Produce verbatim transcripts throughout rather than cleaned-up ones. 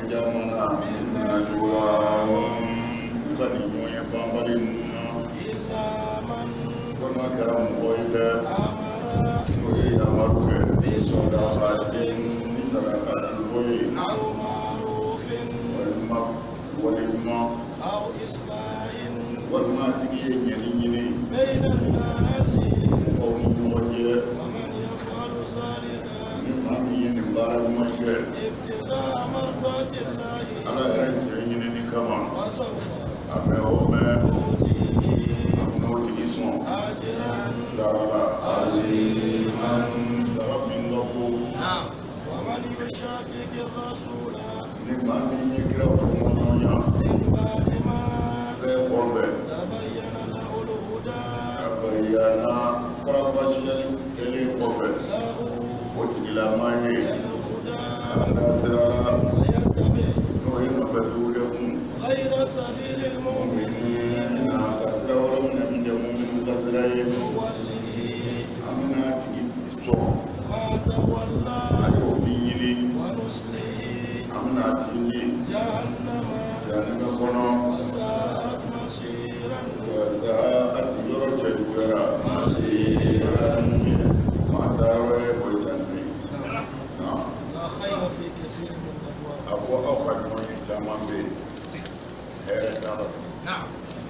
jamana minna juwaum kan nyoye bambali nuna illa man wama karam boyda amara noye amaruke bi sadaqatin ni sadaqatin boye aw ma'rufin walma walma aw islahin walma tigiye nyani nyini bayna an-nasi aw nyoye wa man yaf'alu dhalika ni mami ni mbara moye ابتغاء مرضات الله ala ranke nyini ni kama فسوف ame ome نؤتيه amno tigi son أجرا sarala aziman sarabin gobu نعم ومن يشاكك الرسول ni mami yikra fumonya من بعد ما fe kofe تبين له الهدى bayana farabashil kele kofe له otigila maye الهدى anda sirala ويتبع no ino fatuge kun غير سبيل المؤمنين mu'minina kasira wala min de mu'minu kasira ye نوله amna tigi so ما تولى ayo biyili ونصله amna tigi جهنم janna kono وساءت مصيرا وساءت يرجع الورى مصيرا ما ترى وجنبي نعم لا خير في كثير من الأبواب أبو أوقات ما يتمام به هذا تعرف نعم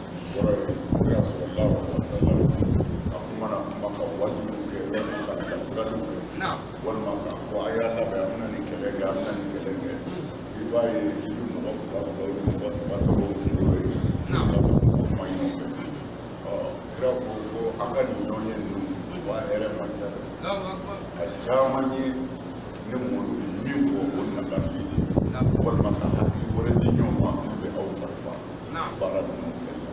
ورا رسول الله صلى الله عليه وسلم أقومنا مكة وجهك ولا كسرك نعم ولا مكة وأيا الله بأمنا نكلم أمنا نكلم يبقى يجيب مغفرة مغفرة مغفرة نعم ما ينوم kira ko aka ni nyonye nu wa here manja الله أكبر achamanye ne mulu ni fo on na ka fili نعم wal maka hati wore di nyoma be aw farfa نعم bara no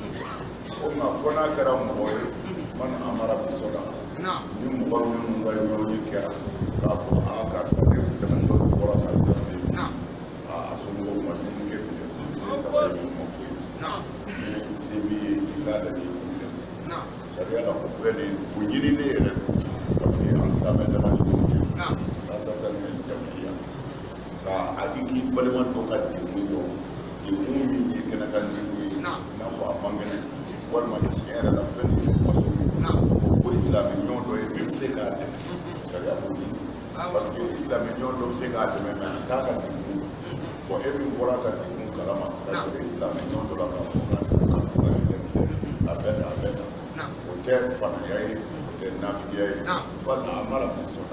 o ma fona kara mo boy man amara bi soda نعم ni mo ba ni mo ba nyonye kera ka fo aka sa de tan do wora ka sa fi نعم a aso mo ma ni ke bi ni sa ba ni mo fi نعم ni sebi ikada ni نعم sharia la ko bele bu nyiri ne yere parce que en islam da ma ni ko نعم ta sa ta ni jamiya ka hakiki balman to ka di mu yo di mu mi yi kana kan ni نعم na fo amangene wal ma ci era la fa ni ko so نعم ko islam ni do e même se ka de sharia bu ni parce que islam ni do se ka de mais ta ka di mu ko e mi bora ka di mu kalama ka islam ni do la ka fo ka sa ka ba ni la beta la beta نعم hotel fana yayi hotel nafiya yi نعم wala amara bi soda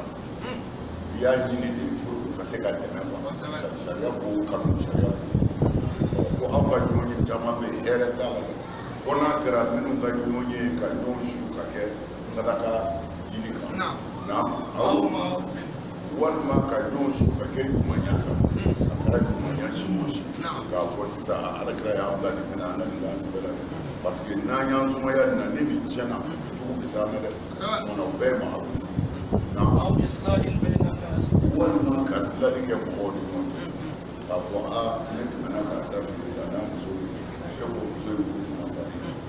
ya ɲini de pour ka se ka dɛmɛ quoi sariya ko kanu sariya ko aw ka ɲɔgɔn ye caman bɛ hɛrɛ t'a la fo n'a kɛra minnu ka ɲɔgɔn ye ka ɲɔgɔn su ka kɛ sadaka dili kan نعم na أو aw معروف walima ka ɲɔgɔn su ka kɛ ɲumanya kan a kɛra ɲumanya si o si نعم k'a fɔ sisan a alakira y'an bila nin minɛ an ka nin k'an sɛbɛn la dɛ parce que n'an y'an sumaya nin na ni nin tiɲɛna jugu bɛ se an na dɛ kumana o bɛɛ ye maharuf na أو إصلاح بين الناس walima ka dilanni kɛ mɔgɔw ni ɲɔgɔn cɛ k'a fɔ a ne tɛmɛna karisa fɛ yen a n'a muso e ko muso ye furu tɛna sa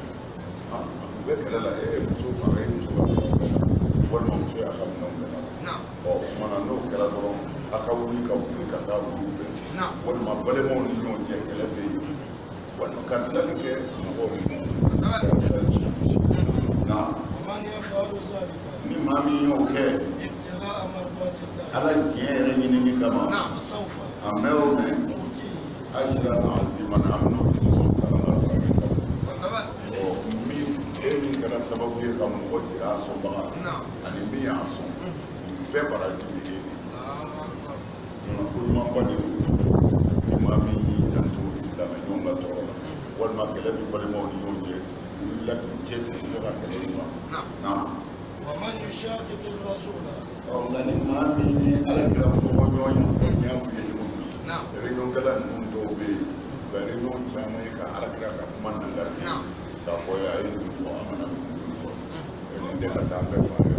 a u bɛ kɛlɛ la e muso a ye muso ka minɛnw bɛɛ la walima muso y'a ka minɛnw bɛɛ la نعم ɔ kumana n'o kɛra dɔrɔn a ka wuli ka wuli ka taa wuli bɛɛ نعم walima balimaw ni ɲɔgɔn cɛ kɛlɛ bɛ yen walima ka dilanni kɛ mɔgɔw ni ɲɔgɔn cɛ kɛra fɛn si o si na ومن يفعل ذلك ni maa min y'o kɛ ابتغاء مرضات الله ala diɲɛ yɛrɛ ɲinini kama نعم فسوف a mɛn o mɛn نؤتيه ajira na azima na an n'o tigi sɔrɔ sara la sara min na وثبت ɔ min e min kɛra sababu ye ka mɔgɔ jira a sɔnbaga نعم ani min y'a sɔn bɛɛ baraji bɛ e de الله أكبر ko ɲuman ba de don ni maa min y'i janto silamɛ ɲɔgɔn ka tɔɔrɔ la walima kɛlɛ bɛ balimaw ni ɲɔgɔn cɛ wulila k'i cɛsiri fo ka kɛlɛ in ma نعم na ومن يشاكك الرسول ɔ nka ni maa min ye ala kɛra fɔmɔ ɲɔgɔn ye n y'a f'i ye cogo min نعم réunion kɛla ninnu dɔw bɛ yen u bɛ réunion caman ye ka ala kɛra ka kuma nangari نعم k'a fɔ a ye nin fɔ an kana nin fɔ nin de ka taa an bɛɛ fa ye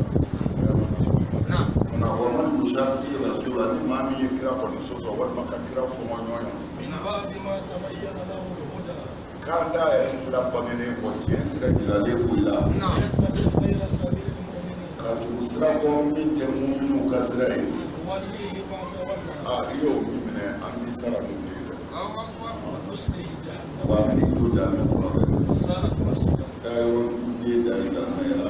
نعم na wɔmani yushaki rasula ni maa min ye kira kɔni sɔsɔ walima ka kira fɔmɔ ɲɔgɔn ye من بعد ما تبين له الهدى k'an da yɛrɛ sira bangenen kɔ tiɲɛ sira jiralen ko i la نعم يتبع غير سبيل المؤمنين ka tugu sira kɔ min tɛ muminun ka sira ye وليه ما تولى a i y'o min minɛ an b'i sara n'o ye dɛ ونصله جهنم ومن يدود أن يكون وساءت مصيرا. تايوان يدا إلى ما يرى.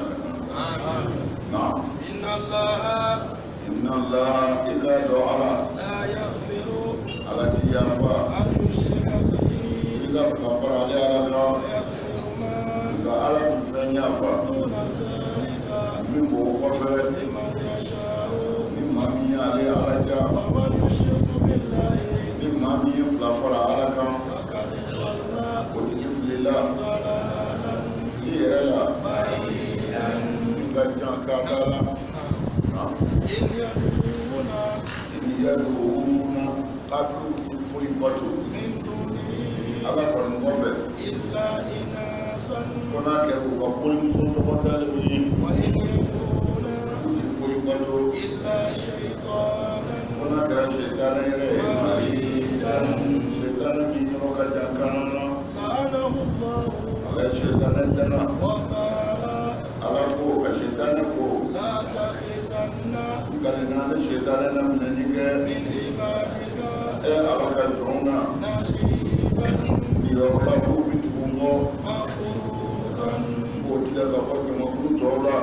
نعم. إن الله إن الله إكاد على لا يغفر على تيافا أن يشرك به إذا فغفر عليه على الله ويغفر ما إذا على بفنيافا دون ذلك من بوقفه لمن يشاء. مما مي عليه على جاه ومن يشرك بالله مما مي فغفر على كم فقد ضل وتجف لله ضلالا ليرلا بعيدا. غجا كالا نعم. إن يدعون إن يدعون كافر تفوي بطو من دونه على كون قفه إلا إناسا هناك وقول مسلم قدالي وإن يدعون تفوي بطو إلا شيطانا هناك شيطان يرى مريدا شيطان بينك جاكانا لعنه الله على شيطان دنا وقال على فوق شيطان فوق لا تخزن قالنا شيطان منك من عبادك اي على كجونا نصيبا يولا بتبونغو مفروضا وتلك فوق مفروض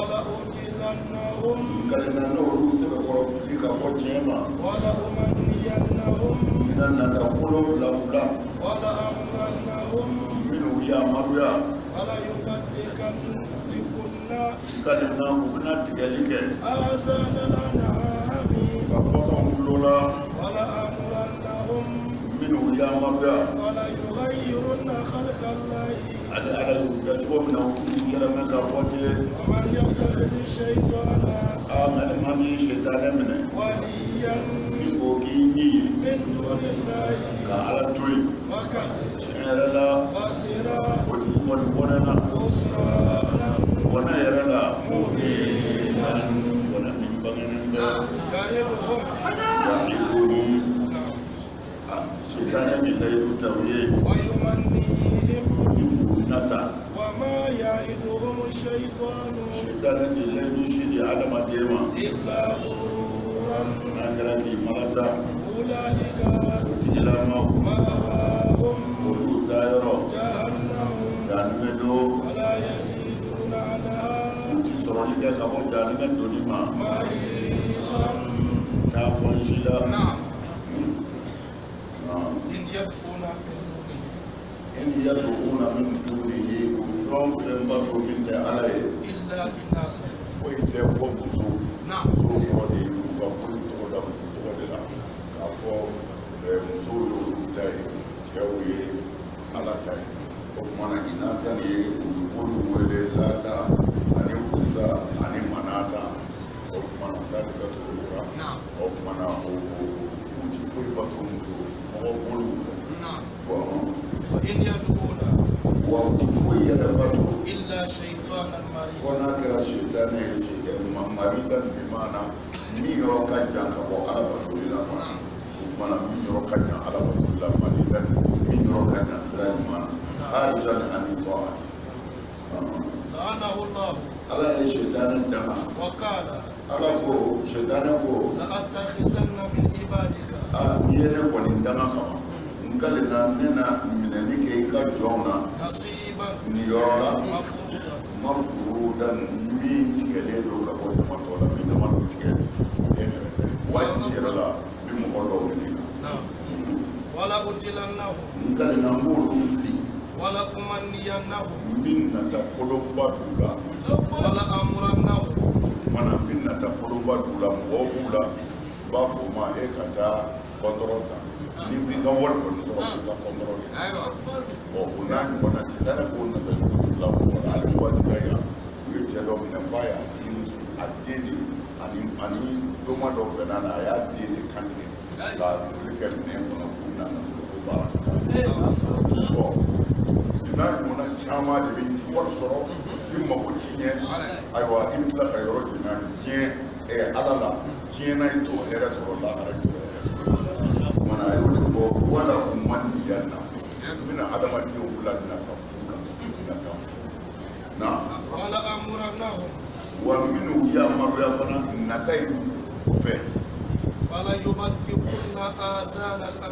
ولأدلنهم قالنا نورو سبب فيك وجهما ولأمنينهم من أن تقول لولا ولأمرنهم منه يا مريم فليبتكن بكن قالنا وبنات قالك آذان الأنعام فقطعوا لولا ولأمرنهم منه يا مريم فليغيرن خلق الله على على يوم من يلا ما كبوتي ومن يتخذ الشيطان آمن ما من شيطان منه وليا من بوكيني من دون الله على توي فقد شعر لا خسر وتكون وننا خسرانا ونا يرى لا مبينا ونا من بغنن كائدهم يعيبهم شيطان من لا يتوي ويمنيهم نتا وما يعدهم الشيطان شيطان تلين يشيد على ما ديما إلا غرورا نكرتي مرسا أولئك وتيلا ما مأواهم ولو تايرو جهنم جانب دو ولا يجدون عنها وتسرولك كابو جانب دو لما محيصا. كافون شيلا نعم. نعم. إن يدعون من دونه إن يدعون من دونه وفرون فلنبطو من عليه إلا إناسا. فويت فوق سو نعم. سو قولي وقولي تقول لهم تقول لهم كافو مسو يوتاي يوي على تاي وكمان إناسا يقولوا ولي لاتا أني كوزا أني مناتا وكمان سادسة الأخرى نعم. وكمان هو فوي بطو مسو وقولوا نعم. وإن يدعون وتفوي يدبطو إلا شيطانا مريدا. وناكرا شيطان مريدا بمعنى مي يروكا جان كبو على بطول الله ومانا مي يروكا جان على بطول الله مريدا مي يروكا جان سلال مانا خارجا عن الطاعة. لعنه الله على شيطان الدماء وقال على كو شيطان كو لأتخذن من عبادك يene koni dama kama nkale na nena minani ke ika jona نصيبا ni yorola مفروضا mafurudan min tigele do ka ko ma to la mi tama tigele ene rete waji yorola bi mo ko do ni نعم. ولا أدلنهم nkale na mbulu fli ولا أمنينهم min na ta kodo badula ولا أمرنهم mana min na ta kodo badula mo bula ba fo ma e kata kontrota ni bi ka war ko to ka kontrota أيوة o unani wana sidana ko na ta la ko ali ko tiraya ye chelo na baya in adeni ani ani do ma do benana ya deni country la rike ne ko na kuna na ko ba ko ina mo na chama de bi ti war soro in ma ko tinye aiwa in la ka yoro jina je e alala kina ito era soro la ara ko mana ayo de fo wala umman yanna mina adama diyo bulan na kafula na kafu na ولا أمرنهم wa minu ya maru ya fana natai fe فلا يبتكن آذان الأنعام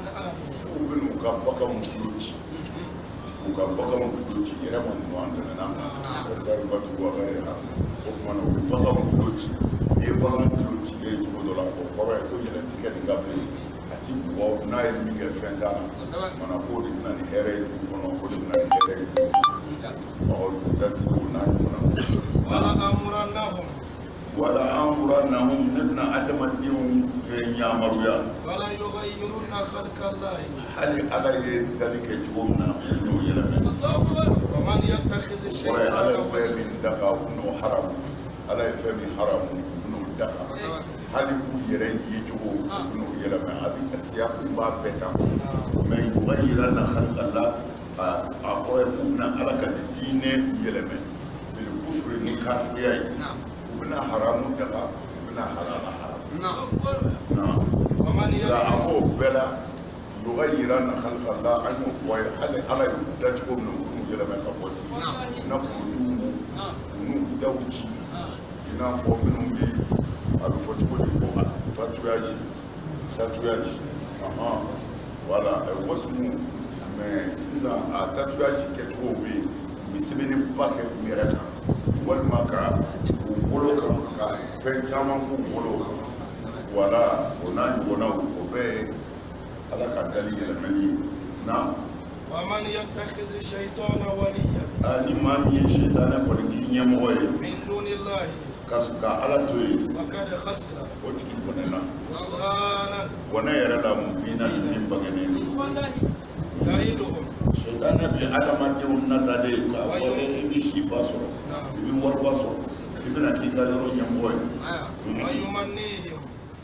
الأنعام سوبن وكبكا مكلوش وكبكا مكلوش يرمى المواندنا وزربة وغيرها وكمان وكبكا مكلوش يبقى مكلوش يجب دولا وكبكا يكون يلتكى لقبل أتي ونايل ميجا فندانا من أقول إن الهري يكون أقول إن الهري أقول تسيبنا ولا أمرنهم ولا أمرنهم نبنى عدم الدين يامروا فلا يغيرن خلق الله هل على ذلك جمنا إنه يلمن ومن يتخذ الشيطان على فهم دقا إنه حرام على فهم حرام إنه دقا هل يرى يجوا إنه يلمن أبي السياق ما بيتا من يغيرن خلق الله أقول إن على كدين يلمن بالكفر الكافر وبنا حرام دقا وبنا حلال حرام نعم نعم ومن لا أبو بلا يغيرن خلق الله عنه فوي على على دجكم نقول يلا ما كفوتي نقول نقول دوجي ina fo minnu bi a bɛ fɔ cogo di ko tatouage tatouage aha voilà wasu mais sisan a tatouage kɛcogo bɛ yen u bɛ sɛbɛnniba kɛ u yɛrɛ kan walima ka u bolo kan ka fɛn caman k'u bolo kan voilà o n'a ɲɔgɔnnaw o bɛɛ ye ala ka dali yɛlɛmɛli ye na ومن يتخذ الشيطان وليا ani maa min ye sitana kɔni k'i ɲɛmɔgɔ ye من دون الله ka ala to yen فقد خسر o tigi bɔnɛna خسرانا bɔnɛ yɛrɛ la mubina ni bangenen don يعيدهم sitana bɛ adamadenw nata de k'a fɔ e bɛ siba sɔrɔ i bɛ wariba sɔrɔ i bɛna k'i ka yɔrɔ ɲɛmɔgɔ ye ويمنيهم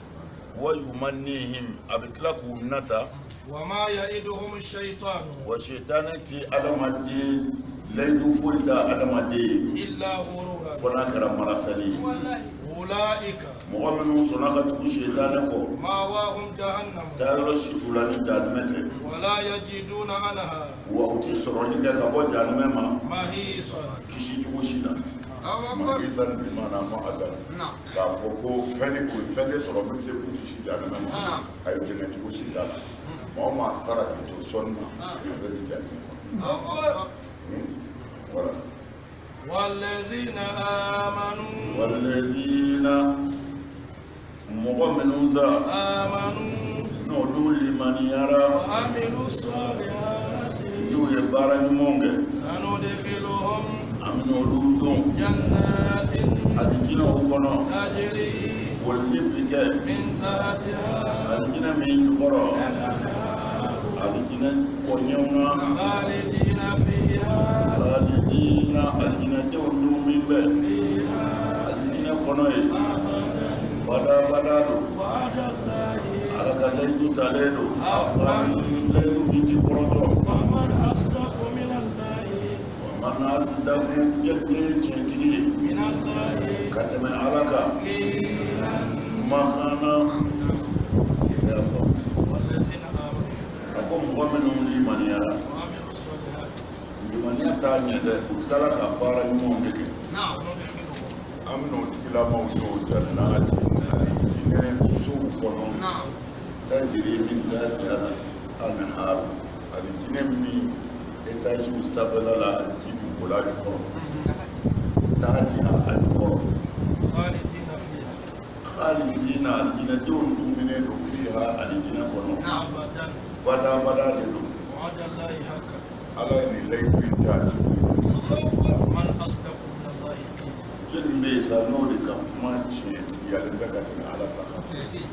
wayumanihim a bɛ tila k'u nata وما يعدهم الشيطان wa sitana ti adamaden layidu foyi t'a adamaden إلا غرورا fo n'a kɛra marasali أولئك mɔgɔ minnu sɔnna ka tugu sitana kɔ مأواهم جهنم taa yɔrɔ si t'u la ni jahanamɛ tɛ ولا يجدون عنها wa u ti sɔrɔli kɛ ka bɔ jahanamɛ ma محيصا kisi cogo si la mahisa bi mana ma ada k'a fɔ ko fɛn de ko fɛn de sɔrɔ min bɛ se k'u kisi jahanamɛ ma a ye jɛngɛ cogo si t'a la maa o maa sara k'i to sɔnni ma a bɛ di jahanamɛ voilà والذين آمنوا والذين mɔgɔ minnu sa آمنوا n'olu limaniyara وعملوا الصالحات n'u ye baara ɲumanw kɛ سندخلهم an bɛ n'olu don جنات alijinɛw kɔnɔ تجري bolili bi kɛ من تحتها alijinɛ min jukɔrɔ alijinɛ kɔɲɛw na خالدين فيها alijinɛ alijinɛdenw dun min bɛ فيها alijinɛ kɔnɔ ye badabada don وعد الله ala ka layidu talen don layidu bi ti kɔrɔtɔ ومن أصدق من الله mana asidaku jɛden tiɲɛtigi ye من الله ka tɛmɛ ala kan قيلا makana i y'a fɔ والذين آمنوا a ko mɔgɔ minnu limaniyara وعملوا الصالحات limaniya t'a ɲɛ dɛ u tilala ka baara ɲumanw de kɛ سندخلهم an bɛna o tigilamaw don jannati alijinɛ sow kɔnɔ tajiri min tahtiha al-anhar alijinɛ min etaziw sanfɛla la ji bi boli a jukɔrɔ tahtiha a jukɔrɔ خالدين فيها khalidina alijinɛdenw duminen don fiha alijinɛ kɔnɔ أبدا badabada de don وعد الله حقا ala ye nin layidu in ta a tigi ومن أصدق من الله قيلا jeli bɛ yen sa n'o de ka kuma tiɲɛ tigiyalen bɛ ka tɛmɛ ala ta kan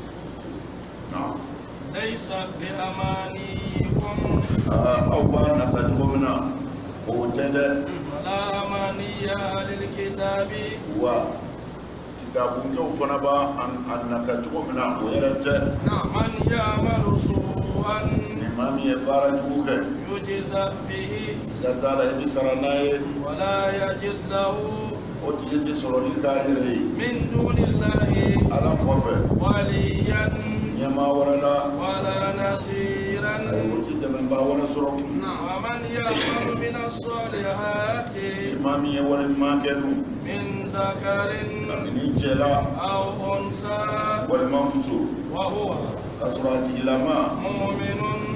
na ليس بأمانيكم aw b'a nata cogo min na o tɛ dɛ ولا أماني أهل الكتاب wa kitabunkew fana b'a a nata cogo min na o yɛrɛ tɛ من يعمل سوءا ni maa min ye baara jugu kɛ يجزى به siga t'a la i bɛ sara n'a ye ولا يجد له o tigi tɛ sɔrɔli k'a yɛrɛ ye من دون الله ala kɔfɛ وليا ɲɛmaa wɛrɛ la ولا نصيرا a ye o ti dɛmɛbaa wɛrɛ sɔrɔ ومن يعمل من الصالحات maa min ye waleɲuman kɛ dun من ذكر kabini cɛ la أو أنثى walima muso وهو k'a sɔrɔ a tigilama مؤمن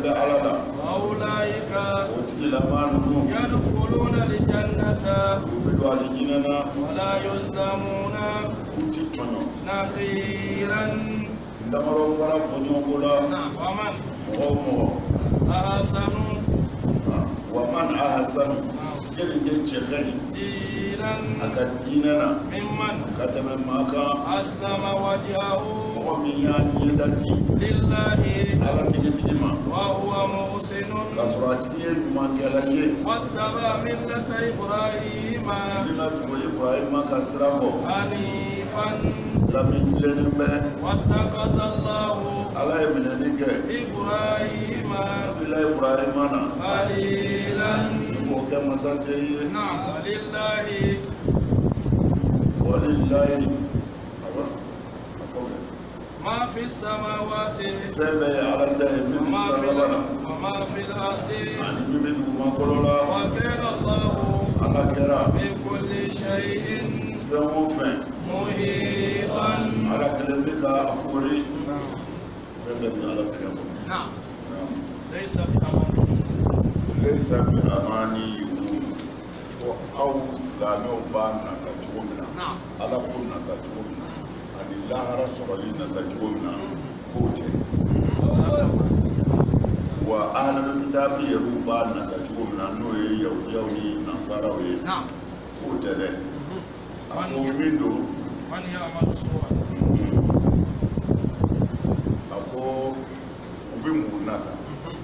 be ala la faulaika o tigi laban ninnu yadkhuluna aljannata u bɛ don alijinɛ na wala yuzlamuna u ti tɔɲɔ naqiran ndamaro fara bɔɲɔgɔnko la waman mɔgɔ o mɔgɔ ahsanu wa man ahsanu jeli je cɛ ka ɲi dinan a ka diinɛ na mimman ka tɛmɛ maa kan aslama wajhahu mɔgɔ min y'a ɲɛda di lillahi ala tigitigi ma wa huwa muhsinun k'a sɔrɔ a tigi ye ɲumankɛla ye wattaba millata ibrahima ni ka tugu ibrahima ka sira kɔ hanifan sira min tilennen bɛ wattakaza allahu ala ye minɛni kɛ ibrahima bila ibrahima na khalilan k'o kɛ masa teri ye walillahi walilayi ma fi samawati fɛn bɛɛ ye ala ta ye min bɛ sanaba la wa ma fi al-ardi ani min bɛ dugumakolo la wa kana allahu ala kɛra bi kulli shay'in fɛn o fɛn muhitan ala kelen bɛ ka a fori fɛn bɛɛ bɛ ala tɛgɛ kɔnɔ na'am laysa bi amani laysa bi amani ko aw silamɛw b'a nata cogo min na ala k'o nata cogo min na ani lahara sɔrɔli nata cogo min na k'o tɛ wa ahlul kitabi yɛrɛw b'a nata cogo min na n'o ye yahudiyaw ni nasaraw ye k'o tɛ dɛ a ko min don man ya'malu su'an a ko u bɛ mun nata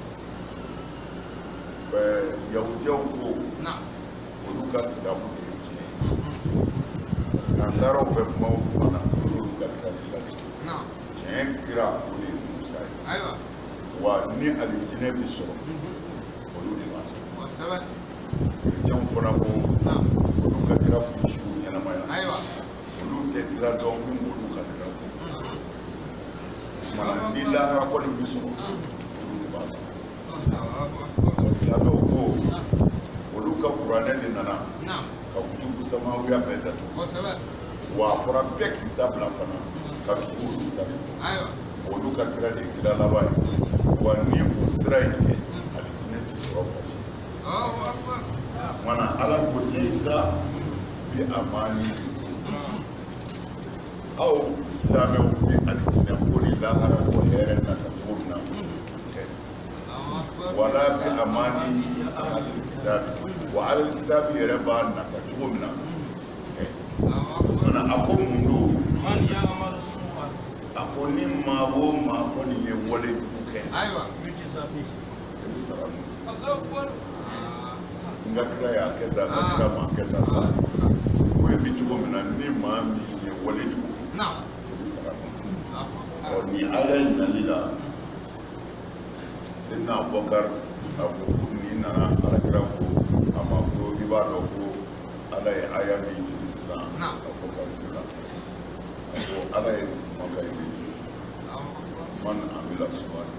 yahudiyaw ko olu ka kitabu de ye tiɲɛ ye nasaraw bɛ kuma o kuma na olu ka kitabu la tiɲɛ kira o de ye musa ye wa ni alijinɛ bɛ sɔrɔ olu de b'a sɔrɔ kerecɛnw fana ko olu ka kira kunsiw ɲɛnamaya olu tɛ kira dɔn min olu ka kira dɔn kumana ni lahara kɔni bɛ sɔrɔ olu de b'a sɔrɔ silamɛw ko olu ka kuranɛ de nana ka kutubu samawiya bɛɛ datugu wa a fɔra bɛɛ k'i ta bila fana ka tugu olu ta olu ka kira de kira laban ye wa ni o sira in kɛ alijinɛ ti sɔrɔ fɔsi mana ala ko laysa bi amani aw silamɛw bɛ alijinɛ ko ni lahara ko hɛrɛ nata cogo min na wala bi amani ahlul kitabi wa ahlul kitabi yɛrɛ b'a nata cogo min na mana a ko mun don man ya'malu su'an a ko ni maa o maa kɔni ye wale jugu kɛ yujza bihi i bɛ sara n'o n ka kira y'a kɛ tan n ka kira m'a kɛ tan o ye bi cogo min na ni maa min ye wale jugu kɛ i bɛ sara n'o ɔ ni aya in nali la Sayyidina Abubakar a ko ni nana alakira ko a ma ko i b'a dɔn ko ala ye aya min jigi sisan Abubakar ko la a ko ala ye maka ye min jigi sisan man amila suman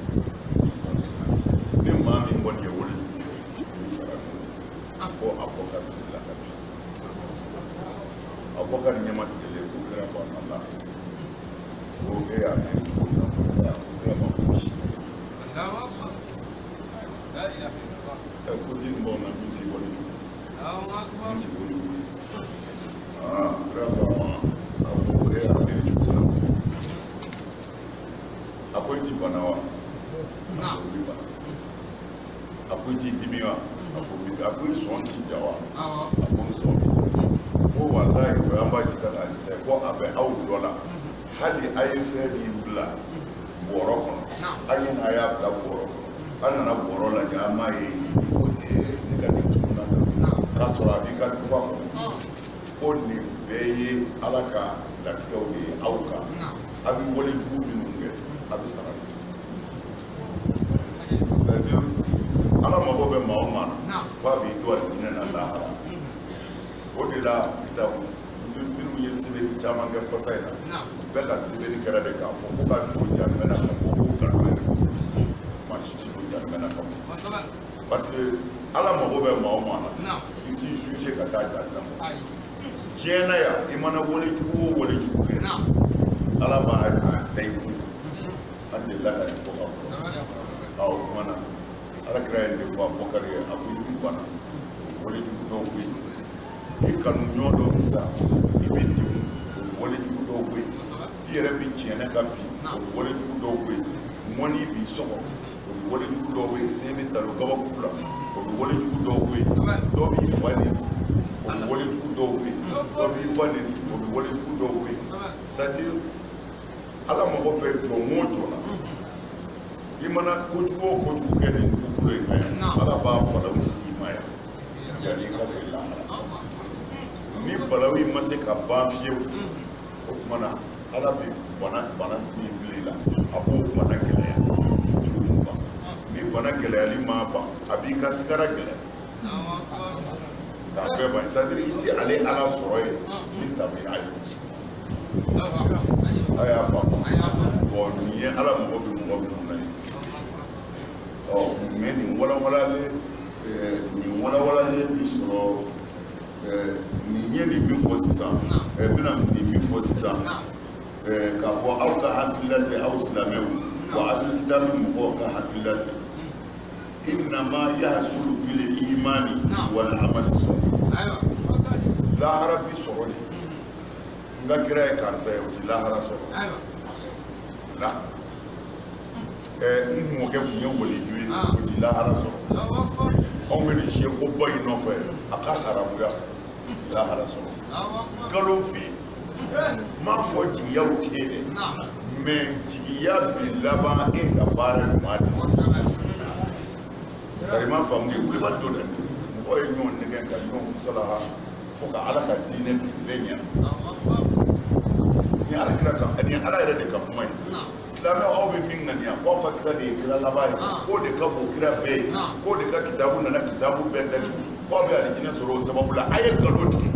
ni maa min kɔni ye wale jugu kɛ i bɛ sara n'o ko Abubakar sigila ka bi Abubakar ɲɛmatigɛlen ko kira ko Allah ko e y'a mɛn cogo min na ko kira ma ko si ko jini b'aw na min t'i wale jugu min t'i wale jugu aa kira ko a ma a ko e y'a mɛn cogo min na a ko i ti bana wa a ko i bana a ko i t'i dimi wa a ko i a ko i sɔn t'i ja wa a ko n sɔn ko walayi o y'an b'a sigi ka na sisan ko a bɛ aw dɔ la hali a ye fɛn min bila bɔrɔ kɔnɔ a ye n'a y'a bila bɔrɔ kɔnɔ an nana bɔrɔ lajɛ an m'a ye ko ne ka nin tunu na k'a sɔrɔ a b'i ka dufa kɔnɔ ko nin bɛɛ ye ala ka latigɛw de ye aw kan a bɛ wale jugu minnu kɛ a bɛ sara c'est-à-dire ala mago bɛ maa o maa na k'a b'i don alijinɛ na lahara o de la kitabu minnu ye sɛbɛnni caman kɛ kɔsa in na bɛɛ ka sɛbɛnni kɛra de k'a fɔ ko ka don jarimɛ na ka bɔ ko nkalon yɛrɛ maa si ti don jarimɛ na ka bɔ parce que ala mago bɛ maa o maa na i t'i juge ka taa jarimɛ ma diɲɛ na yan i mana wale jugu o wale jugu kɛ ala b'a da i kun an delila ka nin fɔ ka fɔ ɔ o kumana ala kira ye ne fɔ abubakar ye a ko i bi bana wale jugu dɔw bɛ yen i kanu ɲɔ dɔ bi sa i bɛ degun wale jugu dɔw bɛ yen i yɛrɛ bi tiɲɛ ka bi wale jugu dɔw bɛ yen mɔni b'i sɔgɔ wale jugu dɔw bɛ yen sen bɛ talo kabakuru la o bɛ wale jugu dɔw bɛ yen dɔw b'i fa neni o bɛ wale jugu dɔw bɛ yen dɔw b'i ba neni o bɛ wale jugu dɔw bɛ yen c'est-à-dire ala mago bɛ jɔ o jɔ la i mana kojugu o kojugu kɛ nin dugukolo in kan yan ala b'a balawu s'i ma yan yanni i ka se lahara ni balawu in ma se ka ban fiyewu o tuma na ala bɛ bana bana min bila i la a b'o bana gɛlɛya ni bana gɛlɛyali ma ban a b'i ka sigara gɛlɛya k'a bɛɛ ban c'est-à-dire i tɛ ale ala sɔrɔ yen min ta bɛ a ye a y'a faamu bon nin ye ala mɔgɔ bɛ mɔgɔ minnu na ye ɔ mɛ nin walawalalen nin walawalalen bi sɔrɔ nin ye nin min fɔ sisan n bɛna nin min fɔ sisan k'a fɔ aw ka hakilila tɛ aw silamɛw wa hakili kitabu mɔgɔw ka hakilila tɛ innama yahsulu bil imani wal amali salih lahara bi sɔrɔ de n ka kira ye karisa ye o tɛ lahara sɔrɔ la n mɔkɛ tun ye waliyu ye o tɛ lahara sɔrɔ anw bɛ nin siyɛko ba in nɔfɛ a ka haramuya o tɛ lahara sɔrɔ kalo fɛ yen n m'a fɔ jigiyaw tɛ yen dɛ mɛ jigiya bɛ laban e ka baara ɲuman de bari i m'a faamu ni wulibali don dɛ mɔgɔ ye ɲɔgɔn nɛgɛ ka ɲɔgɔn salaha fo ka ala ka diinɛ bɛɛ ɲɛ ni ala kira kan ni ala yɛrɛ de ka kuma ye silamɛ aw bɛ min ŋaniya k'aw ka kira de ye kira laban ye k'o de ka bon kira bɛɛ ye k'o de ka kitabu nana kitabu bɛɛ datugu k'aw bɛ alijinɛ sɔrɔ o sababu la a ye nkalon tigɛ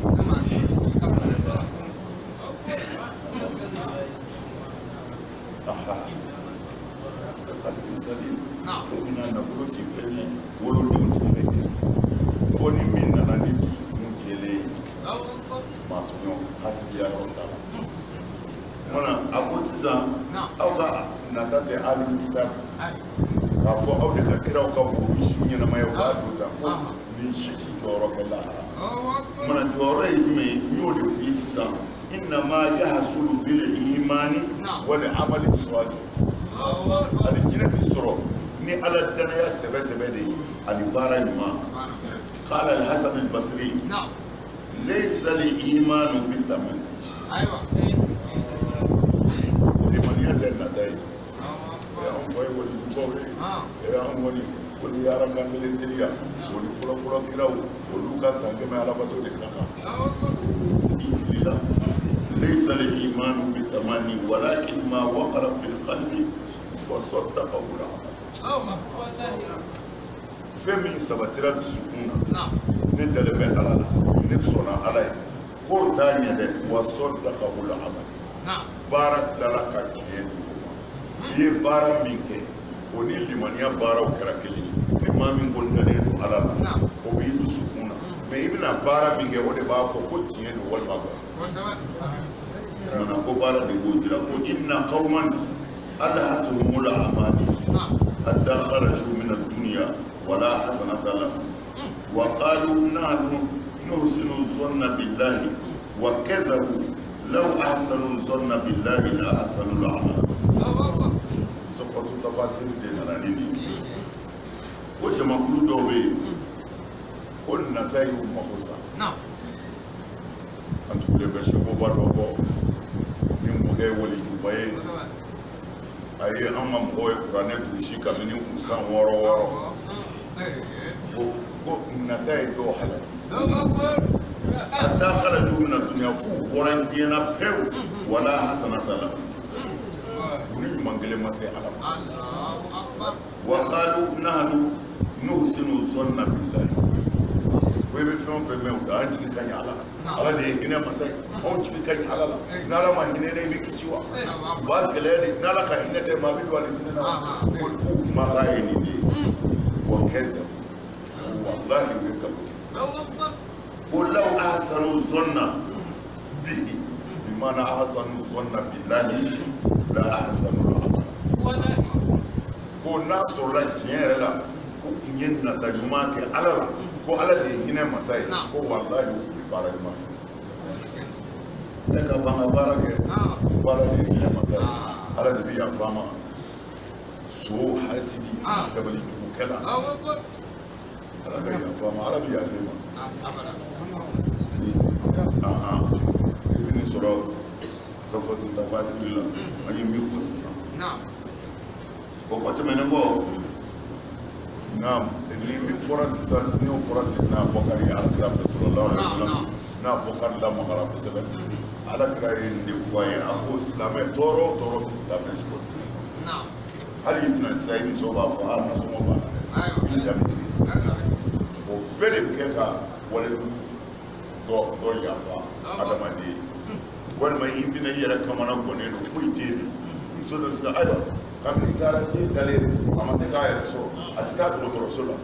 alisinzali o bɛna nafolo ti fɛn ye wolodenw ti fɛn ye fo ni min nana ni dusukun jɛlen ye maa tɔɲɔ hasidiya yɔrɔ t'a la mana a ko sisan aw ka nata tɛ alu kita k'a fɔ aw de ka kiraw ka bon ni su ɲɛnama ye o b'a don tan ko nin si ti jɔyɔrɔ kɛ lahara mana jɔyɔrɔ ye jumɛn ye n y'o de f'i ye sisan innama yahsulu bil imani wal amali salih alijinɛ bi sɔrɔ ni ala danaya sɛbɛ sɛbɛ de ye ani baara ɲuman qala al-hasan al-basri laysa al-imanu bitamanni limaniya tɛ nata ye an fa ye walijubaw ye an kɔni olu ye ala kan milisiriya olu fɔlɔfɔlɔ kiraw olu ka san kɛmɛ alabato de ka kan i filila laysa al-imanu bitamanni walakin ma waqara fil qalbi وصدقه العمل fɛn min sabatira dusukun na ne dalen bɛ ala la ne sɔnna ala ye k'o t'a ɲɛ dɛ وصدقه العمل baara tilala ka tiɲɛ dugu ma i ye baara min kɛ o ni limaniya baaraw kɛra kelen ye ni maa min ko dalen don ala la o b'i dusukun na mɛ i bɛna baara min kɛ o de b'a fɔ ko tiɲɛ don walima ko ko baara de b'o jira ko inna qawman ألهتهم الأماني حتى خرجوا من الدنيا ولا حسنة لهم وقالوا نحن نحسن الظن بالله وكذبوا لو أحسنوا الظن بالله لأحسنوا العمل سقط التفاصيل ديناراني وجمع كل دوبي كل نتائج مخصوصة أنتم لبشروا بدو من مدة ولي a ye an ka mɔgɔw ye kuranɛ durusi kabini u san wɔɔrɔ wɔɔrɔ ko nata ye dɔw halaki a taa halaju min na duniya f'u bɔra diɲɛna pewu wala hasanata la u ni ɲuman kelen ma se ala ma wa qalu nahnu nuhsinu zanna billahi ko i bɛ fɛn o fɛn mɛn o an jigi ka ɲi ala la ala de ye hinɛ masa ye anw jigi ka ɲi ala la n'ala ma hinɛ dɛ i bɛ kisi wa u b'a gɛlɛya de n'ala ka hinɛ tɛ maa bɛ don ale hinɛ na ko k'u kuma k'a ye nin de ye wa kɛsɛ walahi u ye nkalon tigɛ ko law ahsanu zanna bihi bimana ahsanu zanna billahi la ahsanu ko n'a sɔrɔla tiɲɛ yɛrɛ la ko kunyen na ta juma ke alala ko ala de hine masai ko wallahi ko bi bara juma ne ka banga bara ke bara de hine masai ala de bi afama so hasidi da bali juku kala ala ga ya afama ala bi afama aha ibn sura safatu tafasil ayi mi fosi sa na ko ko temene go na ni mi forasi sa ni o forasi na bokari ala sallallahu alaihi wasallam na bokari la mahara ko sebe ala kra ni foye ako islam toro toro islam ko na ali ibn sayyid so ba fa ana so ba ayo o bele ke ka wala do do ya fa adama di wal mai ibn yara kamana gone no fuite ni so do sa ayo kam ni tara ke dale amma sai ka ya so a cita da motor sola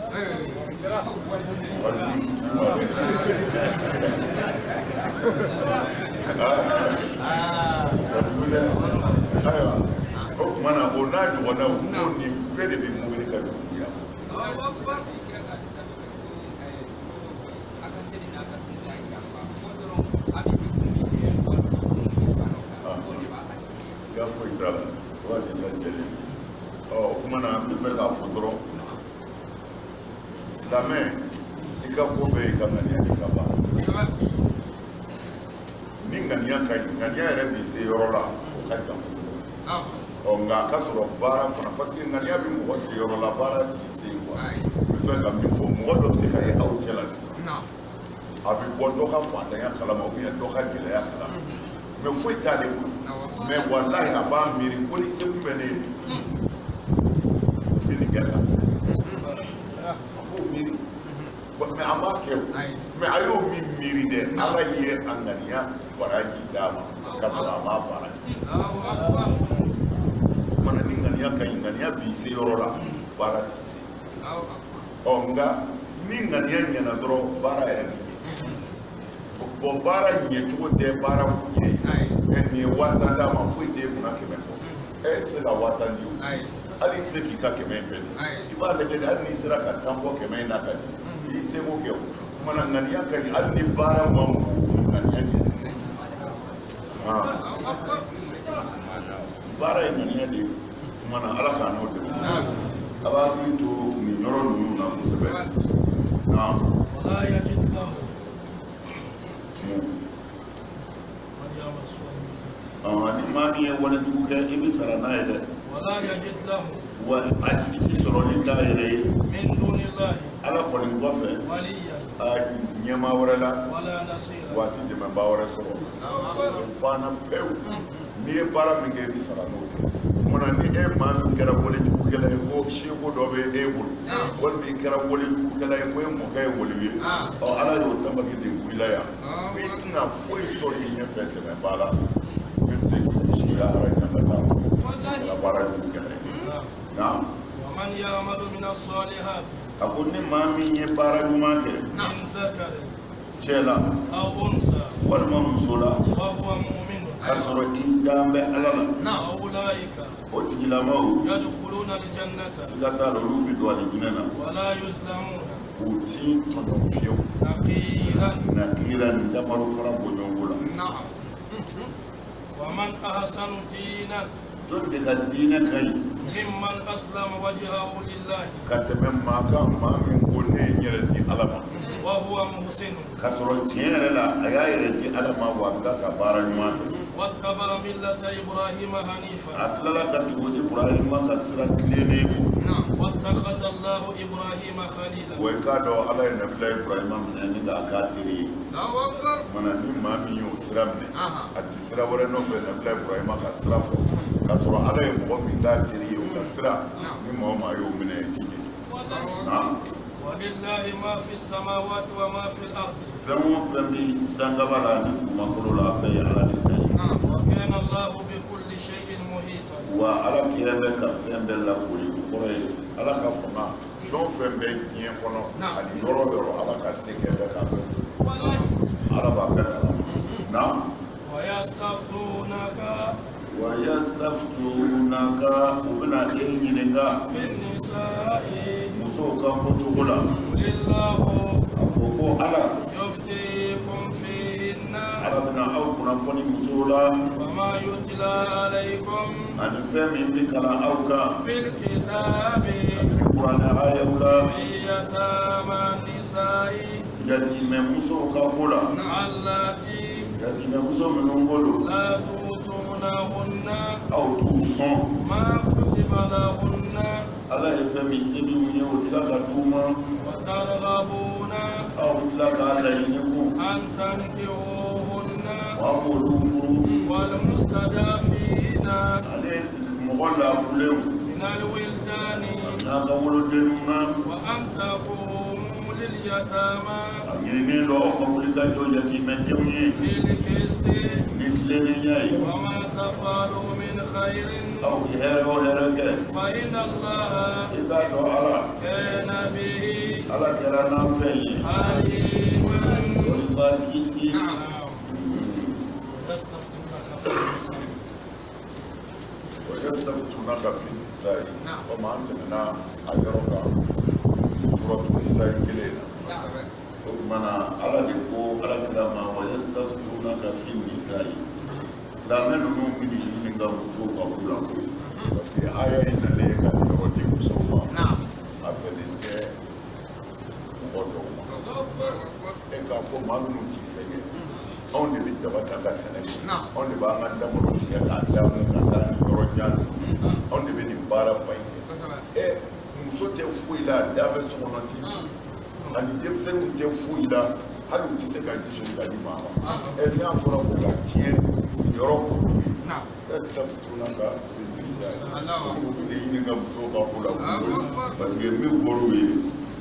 mana ona ni wana ko ni bede bi mu ni ka dunya siga fo idala wa di sanjeli oh kuma na mfe ka fo doro islamé ika ko be ka ngania ika ba ni ngania kai ngania re bi se yorola o ka jam ah o nga ka soro bara fana parce que ngania bi mo se yorola bara ti se kwa mfe ka mi fo mo do se ka e au jealous na abi bo do ka fa da ya kala mo bi do ka gele ya kala me fo itale mais wallahi aba miri ko ni se ku bene ni ga ka se ko miri mais aba ke mais ayo mi miri de ala ye angania baraji dama ka so ama bara Allahu akbar mana ni ngania ka ngania bi se yorola bara ti se Allahu akbar onga ni ngania nyana dro bara ere bi bo bara nye chuko de bara kuye ni wata da ma fuite kuna keme ko e se la wata ndio ali se ki ka keme pe iba le de ali sira ka tambo keme na ka ti se mo ke mana ngani ya ka ali bara ma mu ngani ya ah bara ngani ya de mana ala ka no de aba ki to ni nyoro nu na musebe na wala yajid lahu ni mami wala dugu ke ibi sarana ide wala yajid lahu wa activity soro ni daire min dunillahi ala ko ni gofe waliya a nyema warala wala nasira wati de ma bawara soro bana pew ni bara mi ke bi sarano mona ni e ma mi kera wala dugu ke la ko shego do be e bul wal mi kera wala dugu ke la ko mo kay wala wi o ala yo tamba ke de wilaya na foi story ni fete me bala se ki ya ara na bata la bara ni kele na wa man ya'malu min as-salihat akuni mami ye bara juma ke min zakari chela aw unsa wal mamsula wa huwa mu'min kasro indambe alala na ulaika otigila mau yadkhuluna al-jannata sigata lo rubi do alijinena wala yuzlamuna uti tono fiyo naqiran naqiran damaru fara bonyongula na'am wa man ahsanu dinan jonde ka dina kai mimman aslama wajhahu lillahi katame maka mami ngone nyere di alama wa huwa muhsin kasoro tiere la ayayre di alama wanga ka bara nyuma wattaba millata ibrahima hanifa atlala ka tu ibrahima ka sira klene wattakhadha allah ibrahima khalila wa ka do ala nabila ibrahima min ga katiri Allahu akbar mana ni mami yo siramne ati sira wore no fe nabila ibrahima ka sira ko kasoro ala e mo mi da tiri yo ka sira ni mo ma yo mine tiji na walillahi ma fi samawati wa ma fi al-ard famo fami sangabala ni makolo la be ala ni tay wa kana allah bi kulli shay'in muhita wa ala kiyebe ka fembe la kuli kore ala ka fama fon fembe yin kono ani yoro yoro ala ka seke be ka ala ba be ka na wa yastaftunaka wa yastaftunaka ubna eyinga fin nisa'i muso كوتوغولا لله أفوكو على يفتيكم فيهن على بنا أو كنا فني مسولا وما يتلى عليكم أن فهم بك لا أوكا في الكتاب القرآن آية ولا في يتامى النساء يتيم مسو كابولا اللاتي يتيم مسو من أنغولو لا تؤتونهن أو توصون ما كتب لهن على فهم يزيد ويوتلك دوما وترغبون أو تلك عليكم أن تنكحوهن وأقولوا فرو والمستضعفين عليه مغلى فلو من الولدان هذا ولد لنا وأن تقوموا لليتامى أجرني لو قولك جو يتيم الدنيا بالقسط نتلني وما تفعلوا من خير أو هيرو هيرك فإن الله إذا دعا كان به على كلام فيه عليما. والباتيتي نعم. ويستفتونك في النساء ويستفتونك في النساء نعم. وما أنت منا أجرك سورة النساء كلنا نعم. منا على دفو على كلام ويستفتونك في النساء سلامنا نؤمن من غمزوك أقوله بس آية إن لك يوديك سوما نعم. أبدك مقدوما إنك فما نوتي فيه on de bit dabata ka Sénégal on de ba man da mo tiga ka da mo ka ta ni rojan on de bit bara fay e muso te fuila da be so no ti ani dem se mu te fuila halu ti se ka ti so da di mama e ni aforo ko ka tie yoro ko na e ta tuna ka visa Allah ko ni ni ga so ka ko la parce que mi voru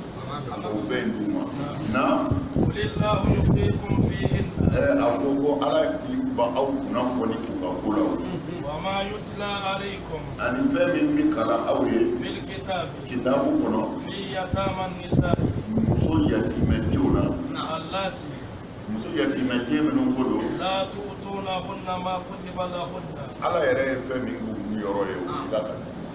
o ben duma na لله يفتيكم فيهن أفوكو على يبقى نفوني كوكولا وما يتلى عليكم أن فهم بكلا أوي في الكتاب كتاب كنا في يتامى النساء مسو يتيم ديونا اللاتي مسو يتيم ديونا نقولو لا تؤتونهن ما كتب لهن على يرى فهم يروي وكذا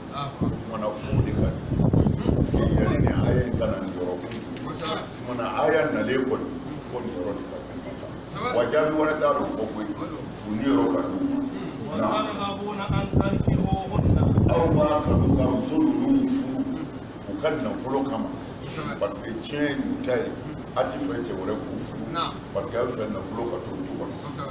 منا فودي كان سكي يعني آية كان يروي منا آية نليكون فودي يروي wajabi wala taro ko ko uniro ka na targhabuna an tankihuhunna aw ba ka ka musulu nufu ukanna fulo kama parce que tien utai ati fete wala kufu na parce que alfa na fulo ka to to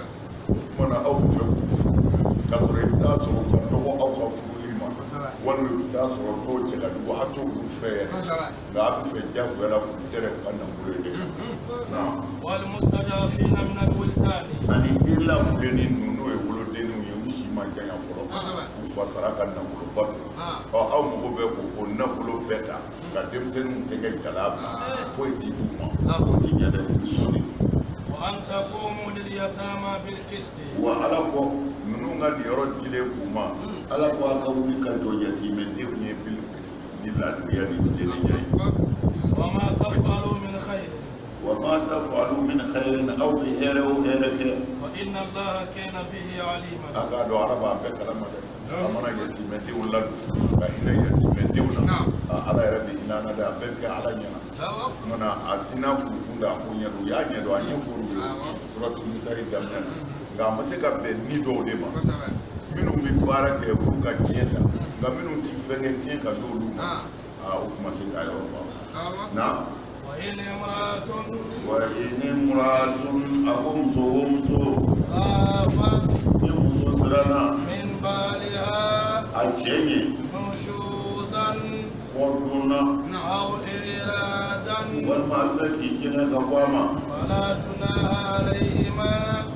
mona aw fe kufu kasore ta so ko dogo aw ka fulima wala ta so to ce la do hato ku fe ga abi fe jabu wala ku tere kanna fulo de na wal mustajafina min al wildan ani illa fuleni nuno e wolo denu yushi ma janya folo ku fasara kanna fulo bat o aw mo be ko ko na fulo beta ga dem senu tege jalab fo ti duma ko ti nyada ku soni wa anta qumu lil yatama bil qist wa ala ko nunu nga di yoro dile kuma ala ko aka wuli ka do yati me de nye bil qist di la duya ni dile nyai wa ma taf'alu min khair wa ma taf'alu min khairin aw hera wa hera fa inna allaha kana bihi alima aka do araba be kalama de amana yati me de wala ba ina yati me de wala ala rabbi ina na da be ka ala nyana mana atina fufunda ko nyado ya nyado anya furu suratul nisa gamna nga maseka be ni do de ma minu mi barake ko ka tienda nga minu ti fenge tien ka do lu ma a o kuma se ga yo fa na wa in imratun wa in imratun akum so so afat yuso sirana min baliha achenye nushuzan waduna aw iradan wal ma'afati kina ga kwama fala tunaha alayhima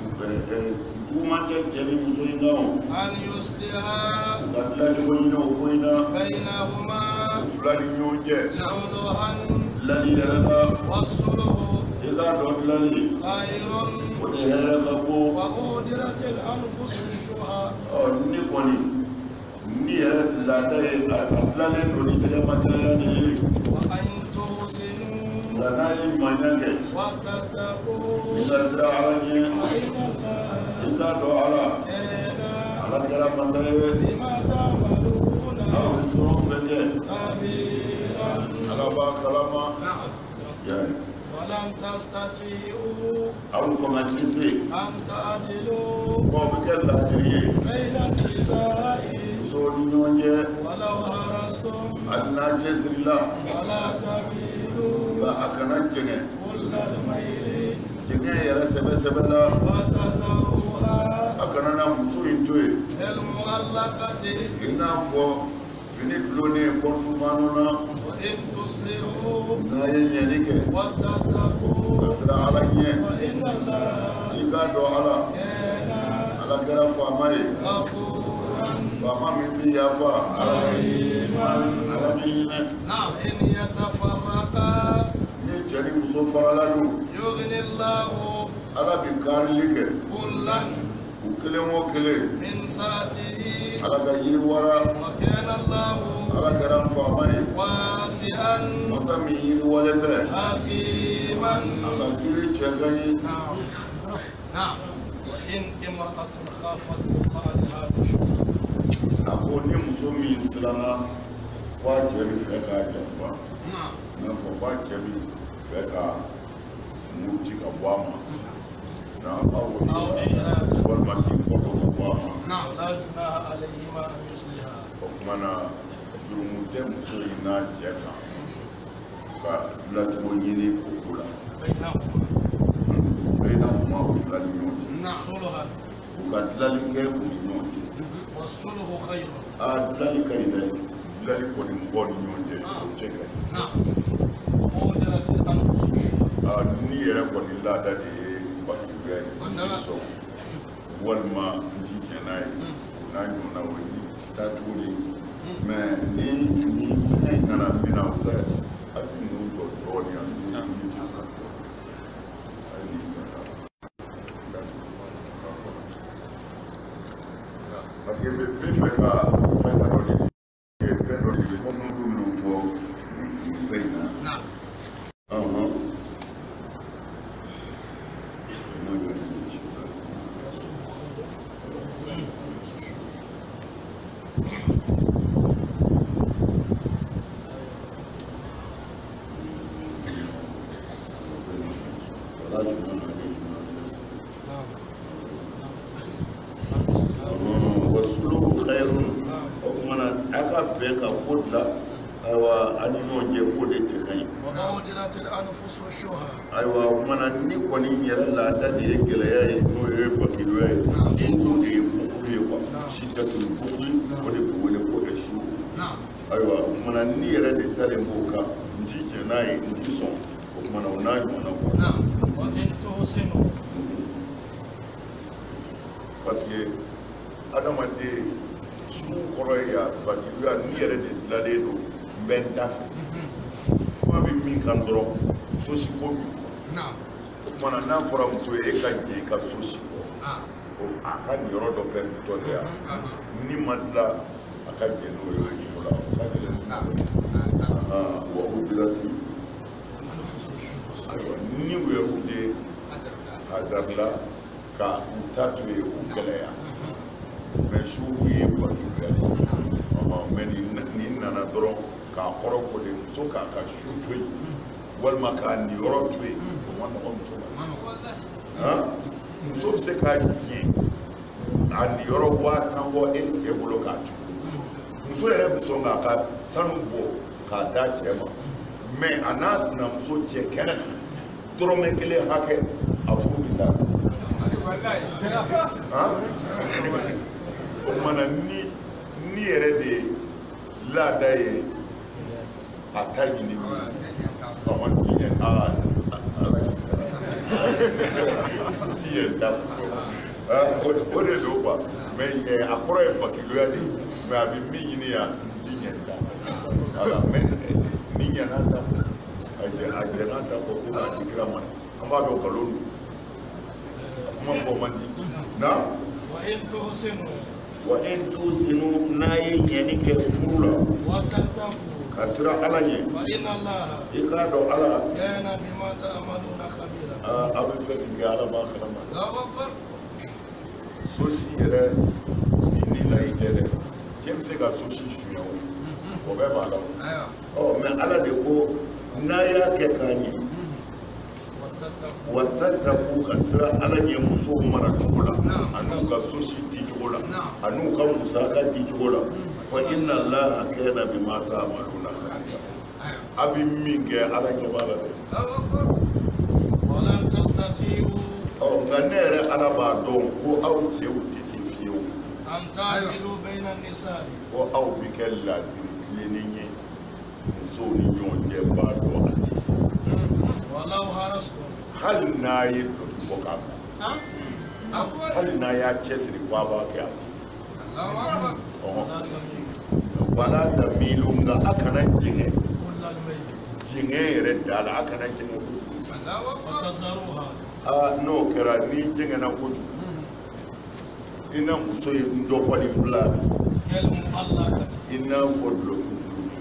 kuma ke jeli muso ingawo an yusliha gadla jogo ina okoina bainahuma fulani nyonje sawluhan lali yarada wasuluhu ila dot lali khairun woni hera ka bo wa udiratil anfusu shuha o ni koni ni yara la dai atlale do ni te mataya ni wa an tusinu la nai manyake wa tattaqu ila sira alani ila do ala ala kala masaye bima ta'maluna aw so fenge kabiran ala alaba kalama ya ولن تستطيعوا aw fanga tise أن تعدلوا ko be kala diriye بين النساء so ni nyonje ولو حرصتم anna jesrila ولا تميلوا ba akana jenge كل الميل jenge yara sebe sebe la فتذروها akana na muso intoe المعلقة ina fo fini blone portumano na وإن تصلحوا na yenyenike وتتقوا kasra ala nye فإن الله ika do ala كان ala kera fama ye غفورا fama min bi yafa ala رحيما ala minne إن يتفرقا ni cɛni muso farala dun يغني الله ala bi karili kɛ كلا u kelen o kelen من سعته ala ka yiriwara وكان الله ala kɛra faama ye واسعا masa min yiriwale bɛ حكيما a ka kiri cɛ ka ɲi نعم نعم وإن امرأة خافت بقعدها نشوزا a ko ni muso min siranna ko a cɛ bi fɛ k'a janfa نعم n'a fɔ ko a cɛ bi fɛ ka muruti ka bɔ a ma na aw أو إعلان walima k'i kɔdɔ ka bɔ a ma نعم لا جناح عليهما أن يصلحا o kuma na jurumu tɛ muso in n'a cɛ kan ka dilancogo ɲini o ko la بينهما bɛɛ n'a kuma o fila ni ɲɔgɔn cɛ نعم صلحا u ka dilali kɛ u ni ɲɔgɔn cɛ والصلح خير a dilali ka ɲi dɛ dilali kɔni mɔgɔ ni ɲɔgɔn cɛ o cɛ ka ɲi نعم ووجدت الأنفس الشهى a ni yɛrɛ kɔni laada de ye bakiya ye n ti sɔn walima n ti jɛn n'a ye o n'a ɲɔgɔnna o ye taacogo de ye mɛ ni ni fɛngɛ in nana min na o fɛ a ti ninnu jɔ dɔɔnin a ni ti sɔn jɔ a ye nin kɛ parce que n bɛ fɛ ka fɛn dɔ de kɛ fɛn dɔ de ye fɛn minnu fɔ nin fɛn in na. نعم Aham. Wasuluhu khairun o kumana a ka bɛn ka ko dilan ayiwa an ni ɲɔgɔn cɛ ko de cɛ ka ɲi ووجدت الأنفس الشهى ayiwa o kumana ni kɔni yɛrɛ laada de ye gɛlɛya ye n'o ye bakidoya ye sugu de ye bukulu ye kuwa sidatul bukuli o de bɛ wele ko ɛsu نعم ayiwa o kumana ni yɛrɛ de talen b'o kan n ti jɛn n'a ye n ti sɔn o kumana o n'a ɲɔgɔnna kuwa نعم وإن تحسنوا parce que adamaden sugu kɔrɔ ye ya bakidoya ni yɛrɛ de dilalen don n bɛ n da fɛ kuma bɛ min kan dɔrɔn sosi ko min fɔ نعم o kumana n'a fɔra muso ye e ka jɛ i ka sosi kɔ آه. o a ka nin yɔrɔ dɔ pɛrɛdi tɔ de yan ni ma dilan a ka jɛ n'o ye o cogo la o ka gɛlɛn wa o dilati الأنفس الشهى ayiwa ni u ye u de a dabila ka u ta to ye o gɛlɛya mɛ sugu ye bakidoya de ɔhɔn mɛ nin nana dɔrɔn k'a kɔrɔ fɔ de muso k'a ka su to yen walima k'a nin yɔrɔ to yen o ma nɔgɔ muso la han muso bɛ se k'a jɛ a nin yɔrɔ waa tan bɔ e cɛ bolo k'a to muso yɛrɛ bɛ sɔn k'a ka sanu bɔ k'a d'a cɛ ma mɛ a n'a sinamuso cɛ kɛnɛ dɔrɔmɛ kelen hakɛ a furu bɛ sa han o kumana ni ni yɛrɛ de laada ye a ta ɲini ɔhɔn ti yɛn aa ala k'i sara ti yɛn ta o de don kuwa mɛ a kɔrɔ ye bakidoya de ye mɛ a bɛ min ɲini yan n ti yɛn ta ala mɛ ni ɲɛna ta a jɛ a jɛna ta kɔ ko k'a di kira ma an b'a dɔn nkalon don a kuma fɔ man di na وإن تحسنوا wa in tusinu n'a ye ɲɛni kɛ furu la وتتقوا ka sira ala ɲɛ فإن الله i k'a dɔn ala كان بما تعملون خبيرا aa a bɛ fɛn min kɛ ala b'a kalama الله أكبر so si yɛrɛ ni la i tɛ dɛ cɛ bɛ se ka so si suɲɛ o o bɛɛ b'a la ɔ mɛ ala de ko n'a y'a kɛ k'a ɲɛ watattaku ka sira ala ɲɛ musow mara cogo la an'u ka so si di cogo la an'u ka musaka di cogo la fa inna allaha kana bima ta'maluna khabira a bɛ min kɛ ala ɲɛ b'a la dɛ walan tastati'u ɔ nka ne yɛrɛ ala b'a dɔn ko aw cɛw tɛ se fiyewu an ta'dilu bayna an-nisa'i ko aw bɛ kɛ ladiri tilennen ye musow ni ɲɔgɔn cɛ b'a dɔn a tɛ se walau harastum hali n'a ye dɔnni bɔ k'a ban hali n'a y'a cɛsiri ko a b'a kɛ a tɛ se wala tamilu nka a kana jɛngɛ jɛngɛ yɛrɛ da la a kana jɛngɛ kojugu fatazaruha aa n'o kɛra n'i jɛngɛna kojugu i na muso ye dɔgɔli bila i n'a fɔ dulɔki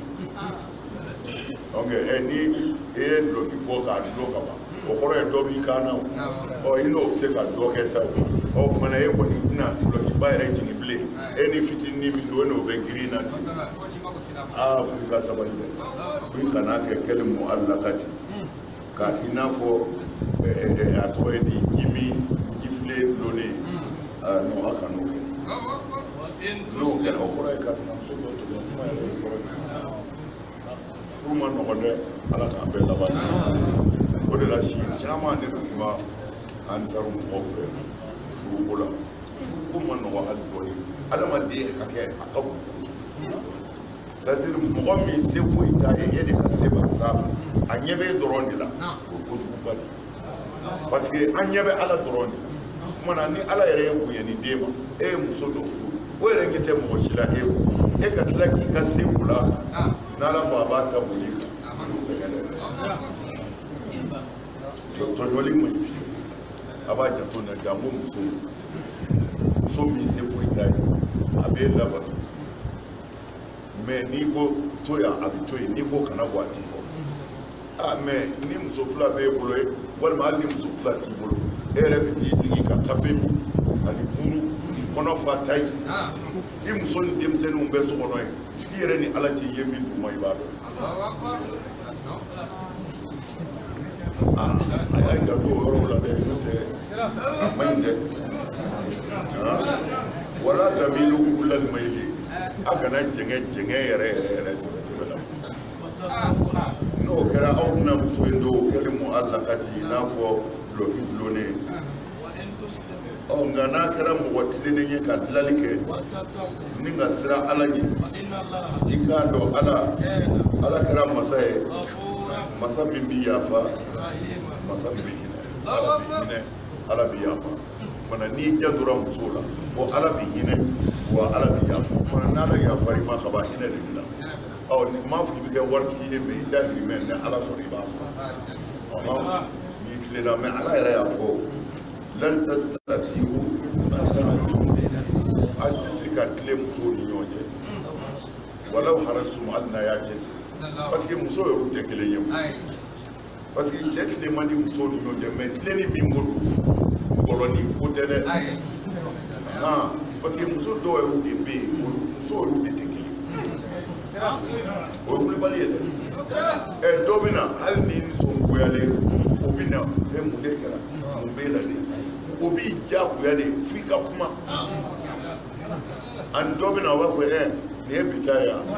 donc ɛ ni e ye dulɔki bɔ k'a dulɔ ka ban o kɔrɔ ye dɔ b'i kan na o ɔ i n'o bɛ se ka dɔ kɛ sa o ɔ kumana e kɔni tɛna dulɔkiba yɛrɛ jigin bilen e ni fitinin min don e n'o bɛ girin na ten aa i ka sabali dɛ i kana kɛ kɛli mu ala ka ten ka i n'a fɔ a tɔgɔ ye di jimi jifile lonnen aa non a kan'o kɛ n'o kɛra o kɔrɔ ye ka sinamuso dɔ to kuma yɛrɛ ye kɔrɔ furu ma nɔgɔn dɛ ala k'an bɛɛ laban o de la si caman de tun b'a an sara mɔgɔw fɛ furuko la furuko ma nɔgɔn hali dɔɔni adamaden ka kɛ a ka bon kojugu c'est à dire mɔgɔ min se foyi t'a ye e de ka se b'a sanfɛ a ɲɛ bɛ e dɔrɔn de la o ye kojuguba de ye parce que an ɲɛ bɛ ala dɔrɔn de la o kumana ni ala yɛrɛ ye bonyani den ma e ye muso dɔ furu o yɛrɛ ɲɛ tɛ mɔgɔ si la e ko e ka tila k'i ka se o la n'ala ko a b'a ta bonya kan o sɛgɛn dɛ tɔjɔli ma ɲi fiyewu a b'a janto na janko muso muso min se foyi t'a ye a b'e labato mɛ n'i ko to yan a bɛ to yen n'i ko kana bɔ a t'i bɔ ah mɛ ni muso fila b'e bolo ye walima hali ni muso fila t'i bolo e yɛrɛ bɛ t'i sigi ka kafe min ani buru kɔnɔ fa ta ye i muso ni denmisɛnninw bɛ so kɔnɔ ye i yɛrɛ ni ala cɛ i ye min d'u ma i b'a dɔn ah a y'a janto o yɔrɔ la dɛ n'o tɛ a ma ɲi dɛ wala tamilu kullal mayli a kana jɛngɛ jɛngɛ yɛrɛ yɛrɛ yɛrɛ sɛbɛ sɛbɛ la n'o kɛra aw bɛna muso in dɔw kɛli mu ala ka ti i n'a fɔ dulɔki dulonnen ɔ nka n'a kɛra mɔgɔ tilennen ye ka dilali kɛ ni ka sira ala ɲɛ i k'a dɔn ala ala kɛra masa ye masa min bɛ yafa masa min bɛ hinɛ ala bɛ hinɛ ala bɛ yafa mana n'i jandora muso la ko ala bɛ hinɛ wa ala bɛ yafa mana n'ala yafar'i ma kaban hinɛ de bɛ na ɔ ni m'a fɔ i bɛ kɛ waritigi ye mɛ i dahirimɛ ni ala sɔrɔ i b'a fɔ ɔ n'i tilenna mɛ ala yɛrɛ y'a fɔ lan tastati'u an ta'dilu a tɛ se ka tile musow ni ɲɔgɔn cɛ walaw harastum hali n'a y'a cɛsiri parce que muso yɛrɛw tɛ kelen ye parce que cɛ tile man di musow ni ɲɔgɔn cɛ mɛ tilenni min bolo bɔlɔni ko tɛ dɛ han parce que muso dɔw yɛrɛw de bɛ yen muso yɛrɛw de tɛ kelen o ye kulibali ye dɛ ɛ dɔw bɛ na hali ni nisɔngoyalen o bɛ na ɛ mun de kɛra mun b'e la de o b'i diyagoya de f'i ka kuma ani dɔw bɛ na o b'a fɔ ɛ nin ye bi ta ye yan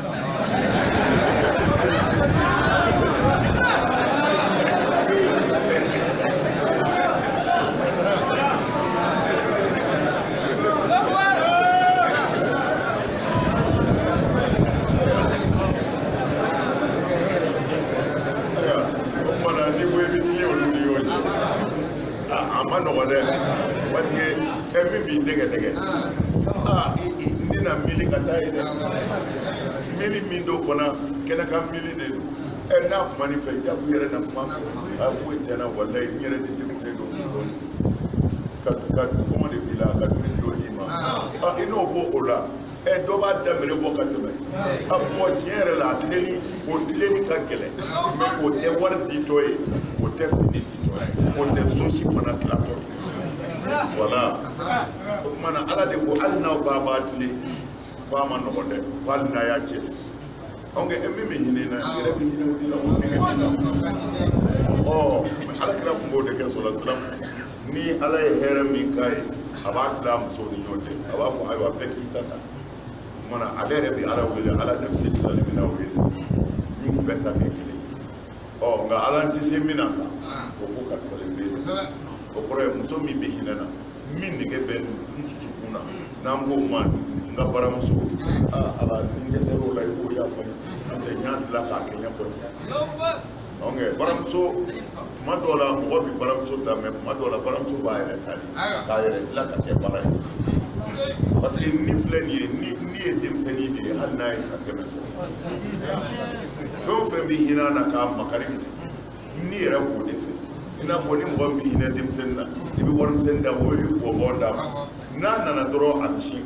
a ma nɔgɔn dɛ parce que ɛ min b'i dɛgɛ dɛgɛ aa n tɛna miiri ka taa ye dɛ miiri min do fana kɛnɛkan miiri de do ɛ n'a kuma nin fɛ jago yɛrɛ na kuma fɛ a foyi tɛ na walayi n yɛrɛ de degunnen do dɔɔni ka ka kɔngɔ de b'i la ka dumuni dɔ d'i ma aa i n'o b'o o la ɛ dɔ b'a daminɛ bɔ ka tɛmɛ a mɔgɔ tiɲɛ yɛrɛ la a tilenni o tilenni ka gɛlɛn mɛ o tɛ wari ditɔ ye o tɛ fini ditɔ ye o tɛ so si fana dilatɔ ye voilà o tuma na ala de ko hali n'aw k'a b'a tile ko a ma nɔgɔn dɛ ko hali n'a y'a cɛsiri onge emi me hinena ire bi hinu dina o ne oh ala kira ko de ke sallallahu alaihi wasallam ni ala e here mi kai aba klam so ni nyoje aba fo ay wa peki tata mana ale re bi ala wele ala nafsi sallallahu alaihi wasallam ni beta ke kile oh nga ala ntise minasa ko fo ka ko le be o kore muso mi be hinena min ni ke ben sukuna nambo man nga baramuso ala ngesero la ko ya fa te nyant la ka kenya ko onge baramuso madola mo bi baramuso ta me madola baramuso ba ere tali ka ere la ka ke baray parce que ni fleni ni ni dem seni de halna isa kemen so fe bi hina na ka makarim ni era ko de fe ina fo ni mo bi hina dem senna ibi worum senda wo ko bonda na na na doro abishi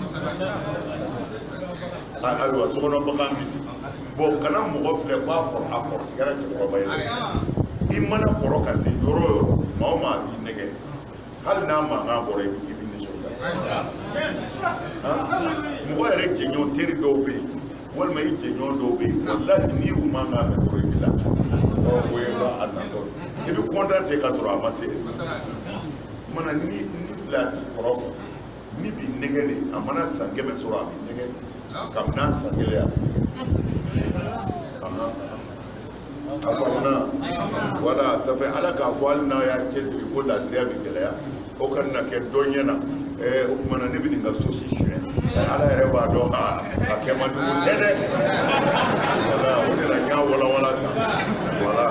ayo sokono bakan biti bo kana mo fle ba ko akor gara ci ko bay imana koro kasi yoro yoro mawma bi nege hal na ma nga bore bi bi ni jonga ha mo ere jenyo teri do be wal may jenyo do be wallahi ni u ma nga be bore bi la o we ba anato ibi konta te ka soro amase mana ni ni flat koro ni bi nege ni amana sangeme soro abi nege kamna sangele ya aha afalna wala safa alaka afalna ya kesri ko la triya bi kelaya o kan na ke donyana eh o mana ne bi dinga so shi shi ala ere ba do ha akema du tede wala o de la nya wala wala wala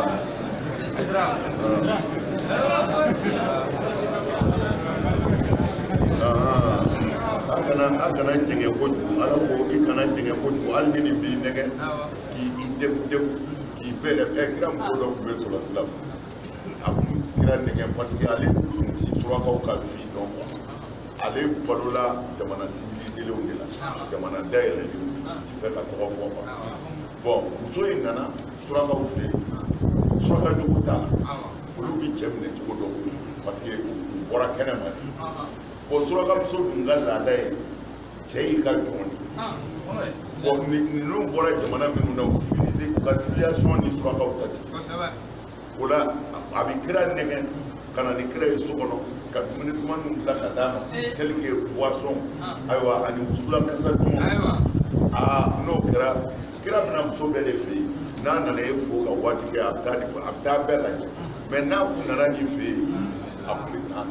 ah akana akana jenge ko ala ko ikana jenge ko alni ni bi nege ki ide de ki bele e gram ko do be so islam am kira nege parce que ale si sura ko ka fi donc ale badola jamana civilisé le ngela jamana daire ti fait la trois fois bon so ingana sura ko fi sura ka do ta olu bi chemne to do parce que bora kenema o sura ka so dunga la dai chei ka toni bon ni no bora jamana minu na civilisé la civilisation ni sura ka utati ola abikira nege kana ni kira sokono ka tumini kuma nu la ka dama quelque poisson aywa ani usula kasa tuma aywa ah no kira kira bina so be le fi na na le fo ka wati ke abtadi fo abtabela mais na ku na ni fi appliquant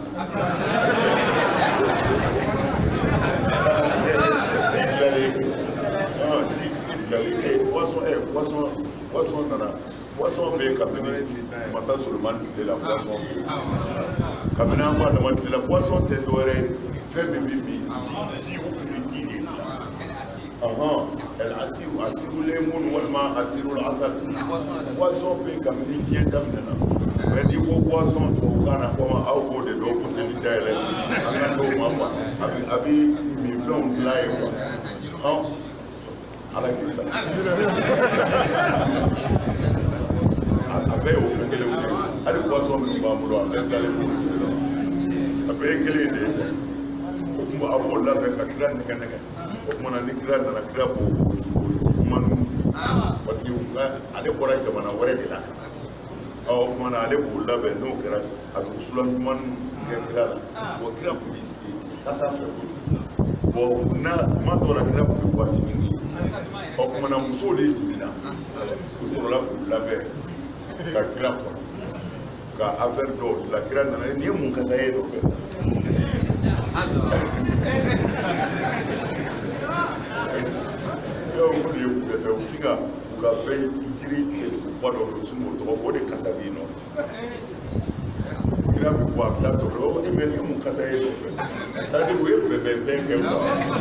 poisson eh poisson poisson nana poisson be kabini masa Suleiman de la poisson kabina fa de mati la poisson te doere fait bibi bi si ou plus dit aha el asir asir lemon wal ma asir al asal poisson be kabini tien dam nana mais di ko poisson to kana koma au ko de do ko te di dele anga do mama abi abi mi fait un live ha ala kisa abe o fengele o ali poisson mi ba mulo abe dale abe kele de ko mo abo la be ka kira ne kana ko mo na ni kira na kira bo man wati u fa ale bora jamana wore de la o mo na ale bo la be no kira adu sulan man ke kira o kira ko bi asa fe bo na ma do la kira ko wati ni o mo na muso de divina ko to la la be ka kira ko ka affaire do la kira na ni mun ka saye do fe yo mo ni ko ta usinga ka fe jiri te ko do lo sumo to ko de kasabi no kira bi ko afta to ro e me ni mun ka saye do fe ta di we be be be ke ko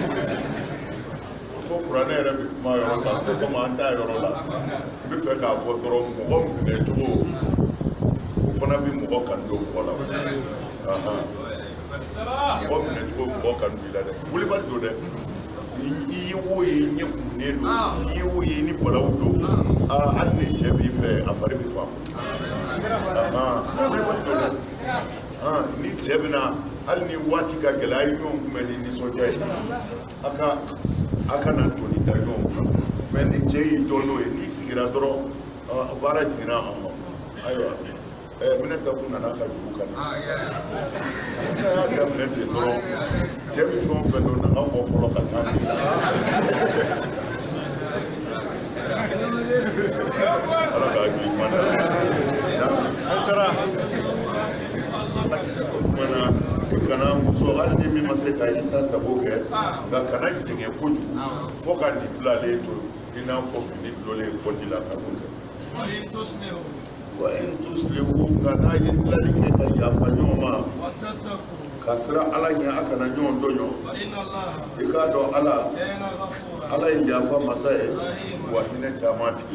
fo kurana era bi ma yo la ko ma anta yo la bi fe ka fo doro mo mo ne tugo o fona bi mo kan do ko la aha mo mo ne tugo mo kan bi la de wuli ba do de yi wo yi nye ku ne do yi wo yi ni bala do ah an ne je bi fe afare bi fa aha wuli ba do de ah ni je bi na al ni wati ka gela yi no kuma ni so je aka aka na to ni da yo mais ni cɛ y'i dɔn n'o ye n'i sigira dɔrɔn baara jiginna a ma ayiwa minɛ ta kun nana ka jugu kan n'a y'a daminɛ ten dɔrɔn cɛ bɛ fɛn o fɛn dɔn naga bɔ fɔlɔ ka taa ala k'a hakili ɲuman na HAIDARA kumana kana muso hali ni min ma se ka i ta sago kɛ nka kana jɛngɛ kojugu fo ka nin bilalen to i n'a fɔ fini dulonlen kɔji la ka n'o kɛ wa in tuslihu nka n'a ye dilali kɛ ka yafa ɲɔgɔn ma ka siran ala ɲɛ a kana ɲɔgɔn dɔɲɔ i k'a dɔn ala ala ye yafa masa ye wa hinɛ caman tigi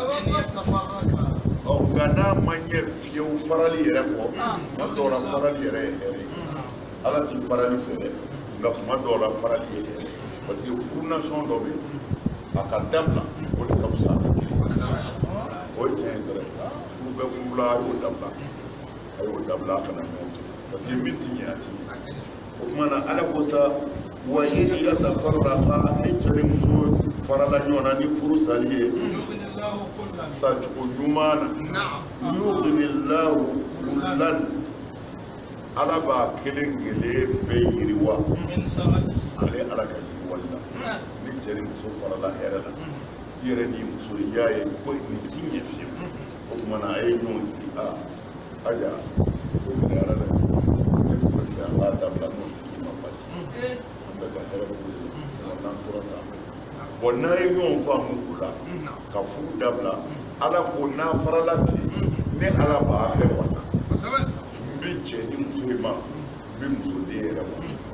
don nka n'a ma ɲɛ fiyewu farali yɛrɛ kɔ kuma dɔw la farali yɛrɛ ye hɛrɛ ye ala ti farali fɛ dɛ nka kuma dɔw la farali ye hɛrɛ parce que furu nasɔn dɔ bɛ yen a ka dabila o de ka fisa o ye tiɲɛ ye dɛrɛ furu bɛ furu la a y'o dabila a y'o dabila a kana ɲɔgɔn kɛ parce que min ti ɲɛ a ti ɲɛ o kuma na ala ko sa wa in yatafarraqa ni cɛ ni muso farala ɲɔgɔn na ni furu sali ye sacogo ɲuman na yugnillahu kullan ala b'a kelen kelen bɛɛ yiriwa ale ala ka yiriwali la ni cɛ ni muso farala hɛrɛ la i yɛrɛ ni muso i y'a ye ko nin ti ɲɛ fiyewu o kuma na a ye ɲɔgɔn sigi a aja o gɛlɛyara dɛ ne tun bɛ fɛ an b'a dabila n'o tigi ma basi an bɛ ka hɛrɛ bolo n'an tora k'a mɛn bon n'a ye ɲɔgɔn faamu o la ka furu dabila ala ko n'a farala ten ne ala b'a bɛɛ wasa n bɛ cɛ ni muso in ma n bɛ muso den yɛrɛ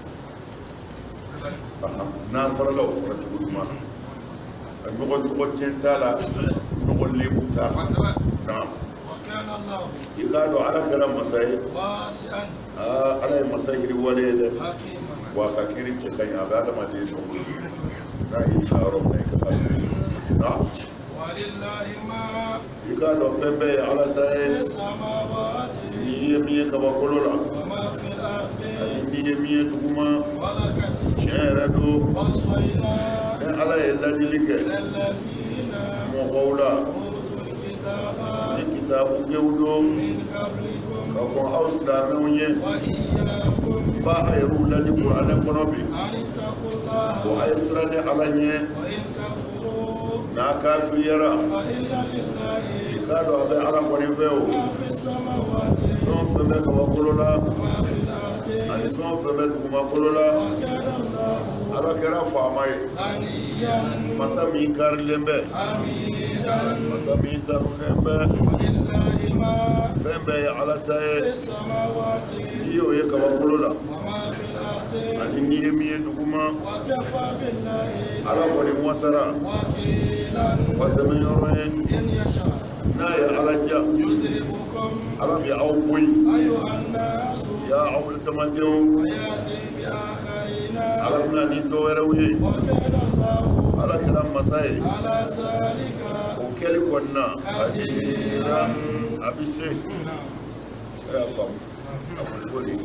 ma n'a farala o fara cogo ɲuman na ɲɔgɔn tɔgɔ tiɲɛ t'a la ɲɔgɔn lebu t'a la i k'a dɔn ala kɛra masa ye ala ye masa yiriwale ye dɛ wa a ka kiiri cɛ ka ɲi a bɛ adamaden sɔn n'a y'i sa yɔrɔ min na i ka taa i k'a dɔn fɛn bɛɛ ye ala ta ye n'i ye min ye kabakolo la ani n'i ye min ye duguma tiɲɛ yɛrɛ don ni ala ye ladili kɛ mɔgɔw la ni kitabu kɛw don ka kɔn aw silamɛw ye ba a yɛrɛw ladi kuranɛ kɔnɔ bi ko a ye siran ni ala ɲɛ n'a kafiriyara i k'a dɔn a bɛ ala kɔni fɛ o fɛn o fɛn bɛ kabakolo la ani fɛn o fɛn bɛ dugumakolo la ala kɛra faama ye masa min karilen bɛ masa min darulen bɛ fɛn bɛɛ ye ala ta ye n'i y'o ye kabakolo la ani n'i ye min ye duguma ala kɔni wasara wasɛmɛ yɔrɔ ye n'a ye ala ja ala bɛ aw boyi ya aw damadenw ala bɛna ni dɔ wɛrɛw ye ala kɛra masa ye o kɛli kɔni na adiran a bɛ se e y'a faamu a ko cogo di a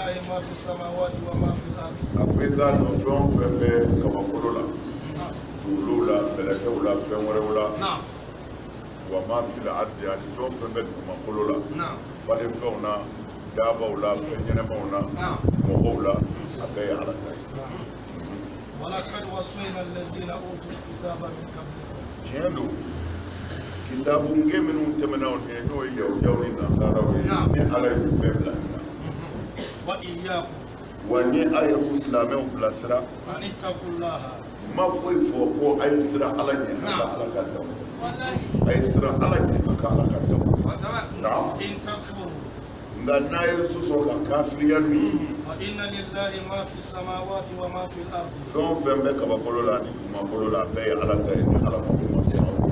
ko i k'a dɔn fɛn o fɛn bɛ kabakolo la duguliw la bɛlɛkɛw la fɛn wɛrɛw la wa ma fili ardi ani fɛn o fɛn bɛ dugumakolo la falen fɛnw na daabaw la fɛn ɲɛnɛmaw na mɔgɔw la a bɛɛ ye ala ta ye tiɲɛ don kitabu nge minnu tɛmɛnaw tɛ n'o ye yahudiyaw ni nasaraw ye ni ala y'u bɛɛ bilasira wa ni a y'u silamɛw bilasira ma foyi fɔ ko a ye siran ala ɲɛ a ka ala ka daw a ye siran ala ɲɛ a ka ala ka daw nka n'a ye sɔsɔ ka kafiriya min fɛn o fɛn bɛ kabakolo la ani dugumakolo la a bɛɛ ye ala ta ye ni ala ma ko ma se aw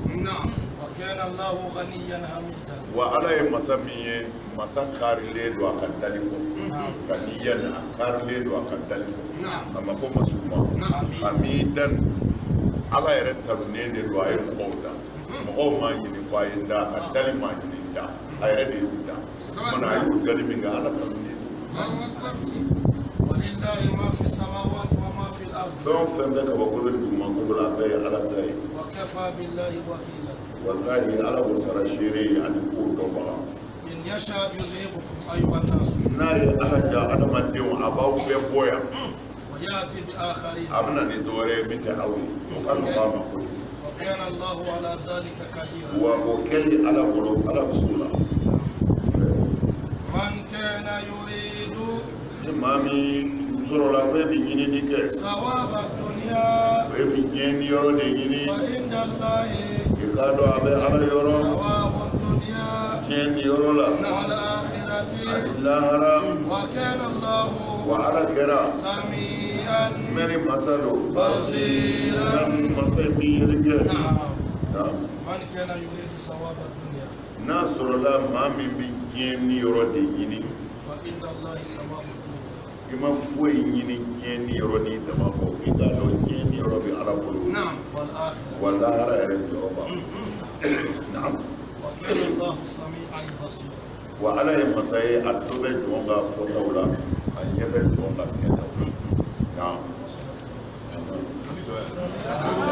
wa ala ye masa min ye masa karilen don a ka dali kɔ ka niya a karilen don a ka dali kɔ a ma ko masuma hamidan ala yɛrɛ tanunen de don a ye mɔgɔw da mɔgɔw m'a ɲini ko a ye da a ka dali m'a ɲini da a yɛrɛ de y'u da mana a y'u dali min kɛ ala tanunen don في الأرض فهم فهم لك وقول لكم وقول الأبي على الداي وكفى بالله وكيلا والله على وسر الشيري يعني قول دوبا إن يشاء يذهبكم أيها الناس ناي على جاء أنا ما ديو أباو بيبويا ويأتي بآخرين أبنا ندوري متحوي وكان ما مقول وكان الله على ذلك قديرا وكلي على بلو على بسولا من كان يريد مامي زور لا بي بيني نيك ثواب الدنيا بي بيني يورو ديني فعند الله يكادو أبي على يورو ثواب الدنيا جين يورو لا والآخرة الله حرام وكان الله وعلى كرا سميعا من مسلو بصيرا مسلمي يرجع نعم نعم من كان يريد ثواب الدنيا ناصر الله ما من بيني يورو ديني فإن الله ثواب الدنيا ima foyi ɲini diɲɛ ni yɔrɔ ni dama kɔ i k'a dɔn diɲɛ ni yɔrɔ bɛ ala bolo نعم والآخرة walahara yɛrɛ jɔyɔrɔ b'a naam وكان الله سميعا بصيرا wa ala ye masa ye a to bɛ jɔn ka fɔtaw la a ɲɛ bɛ jɔn ka kɛtaw naam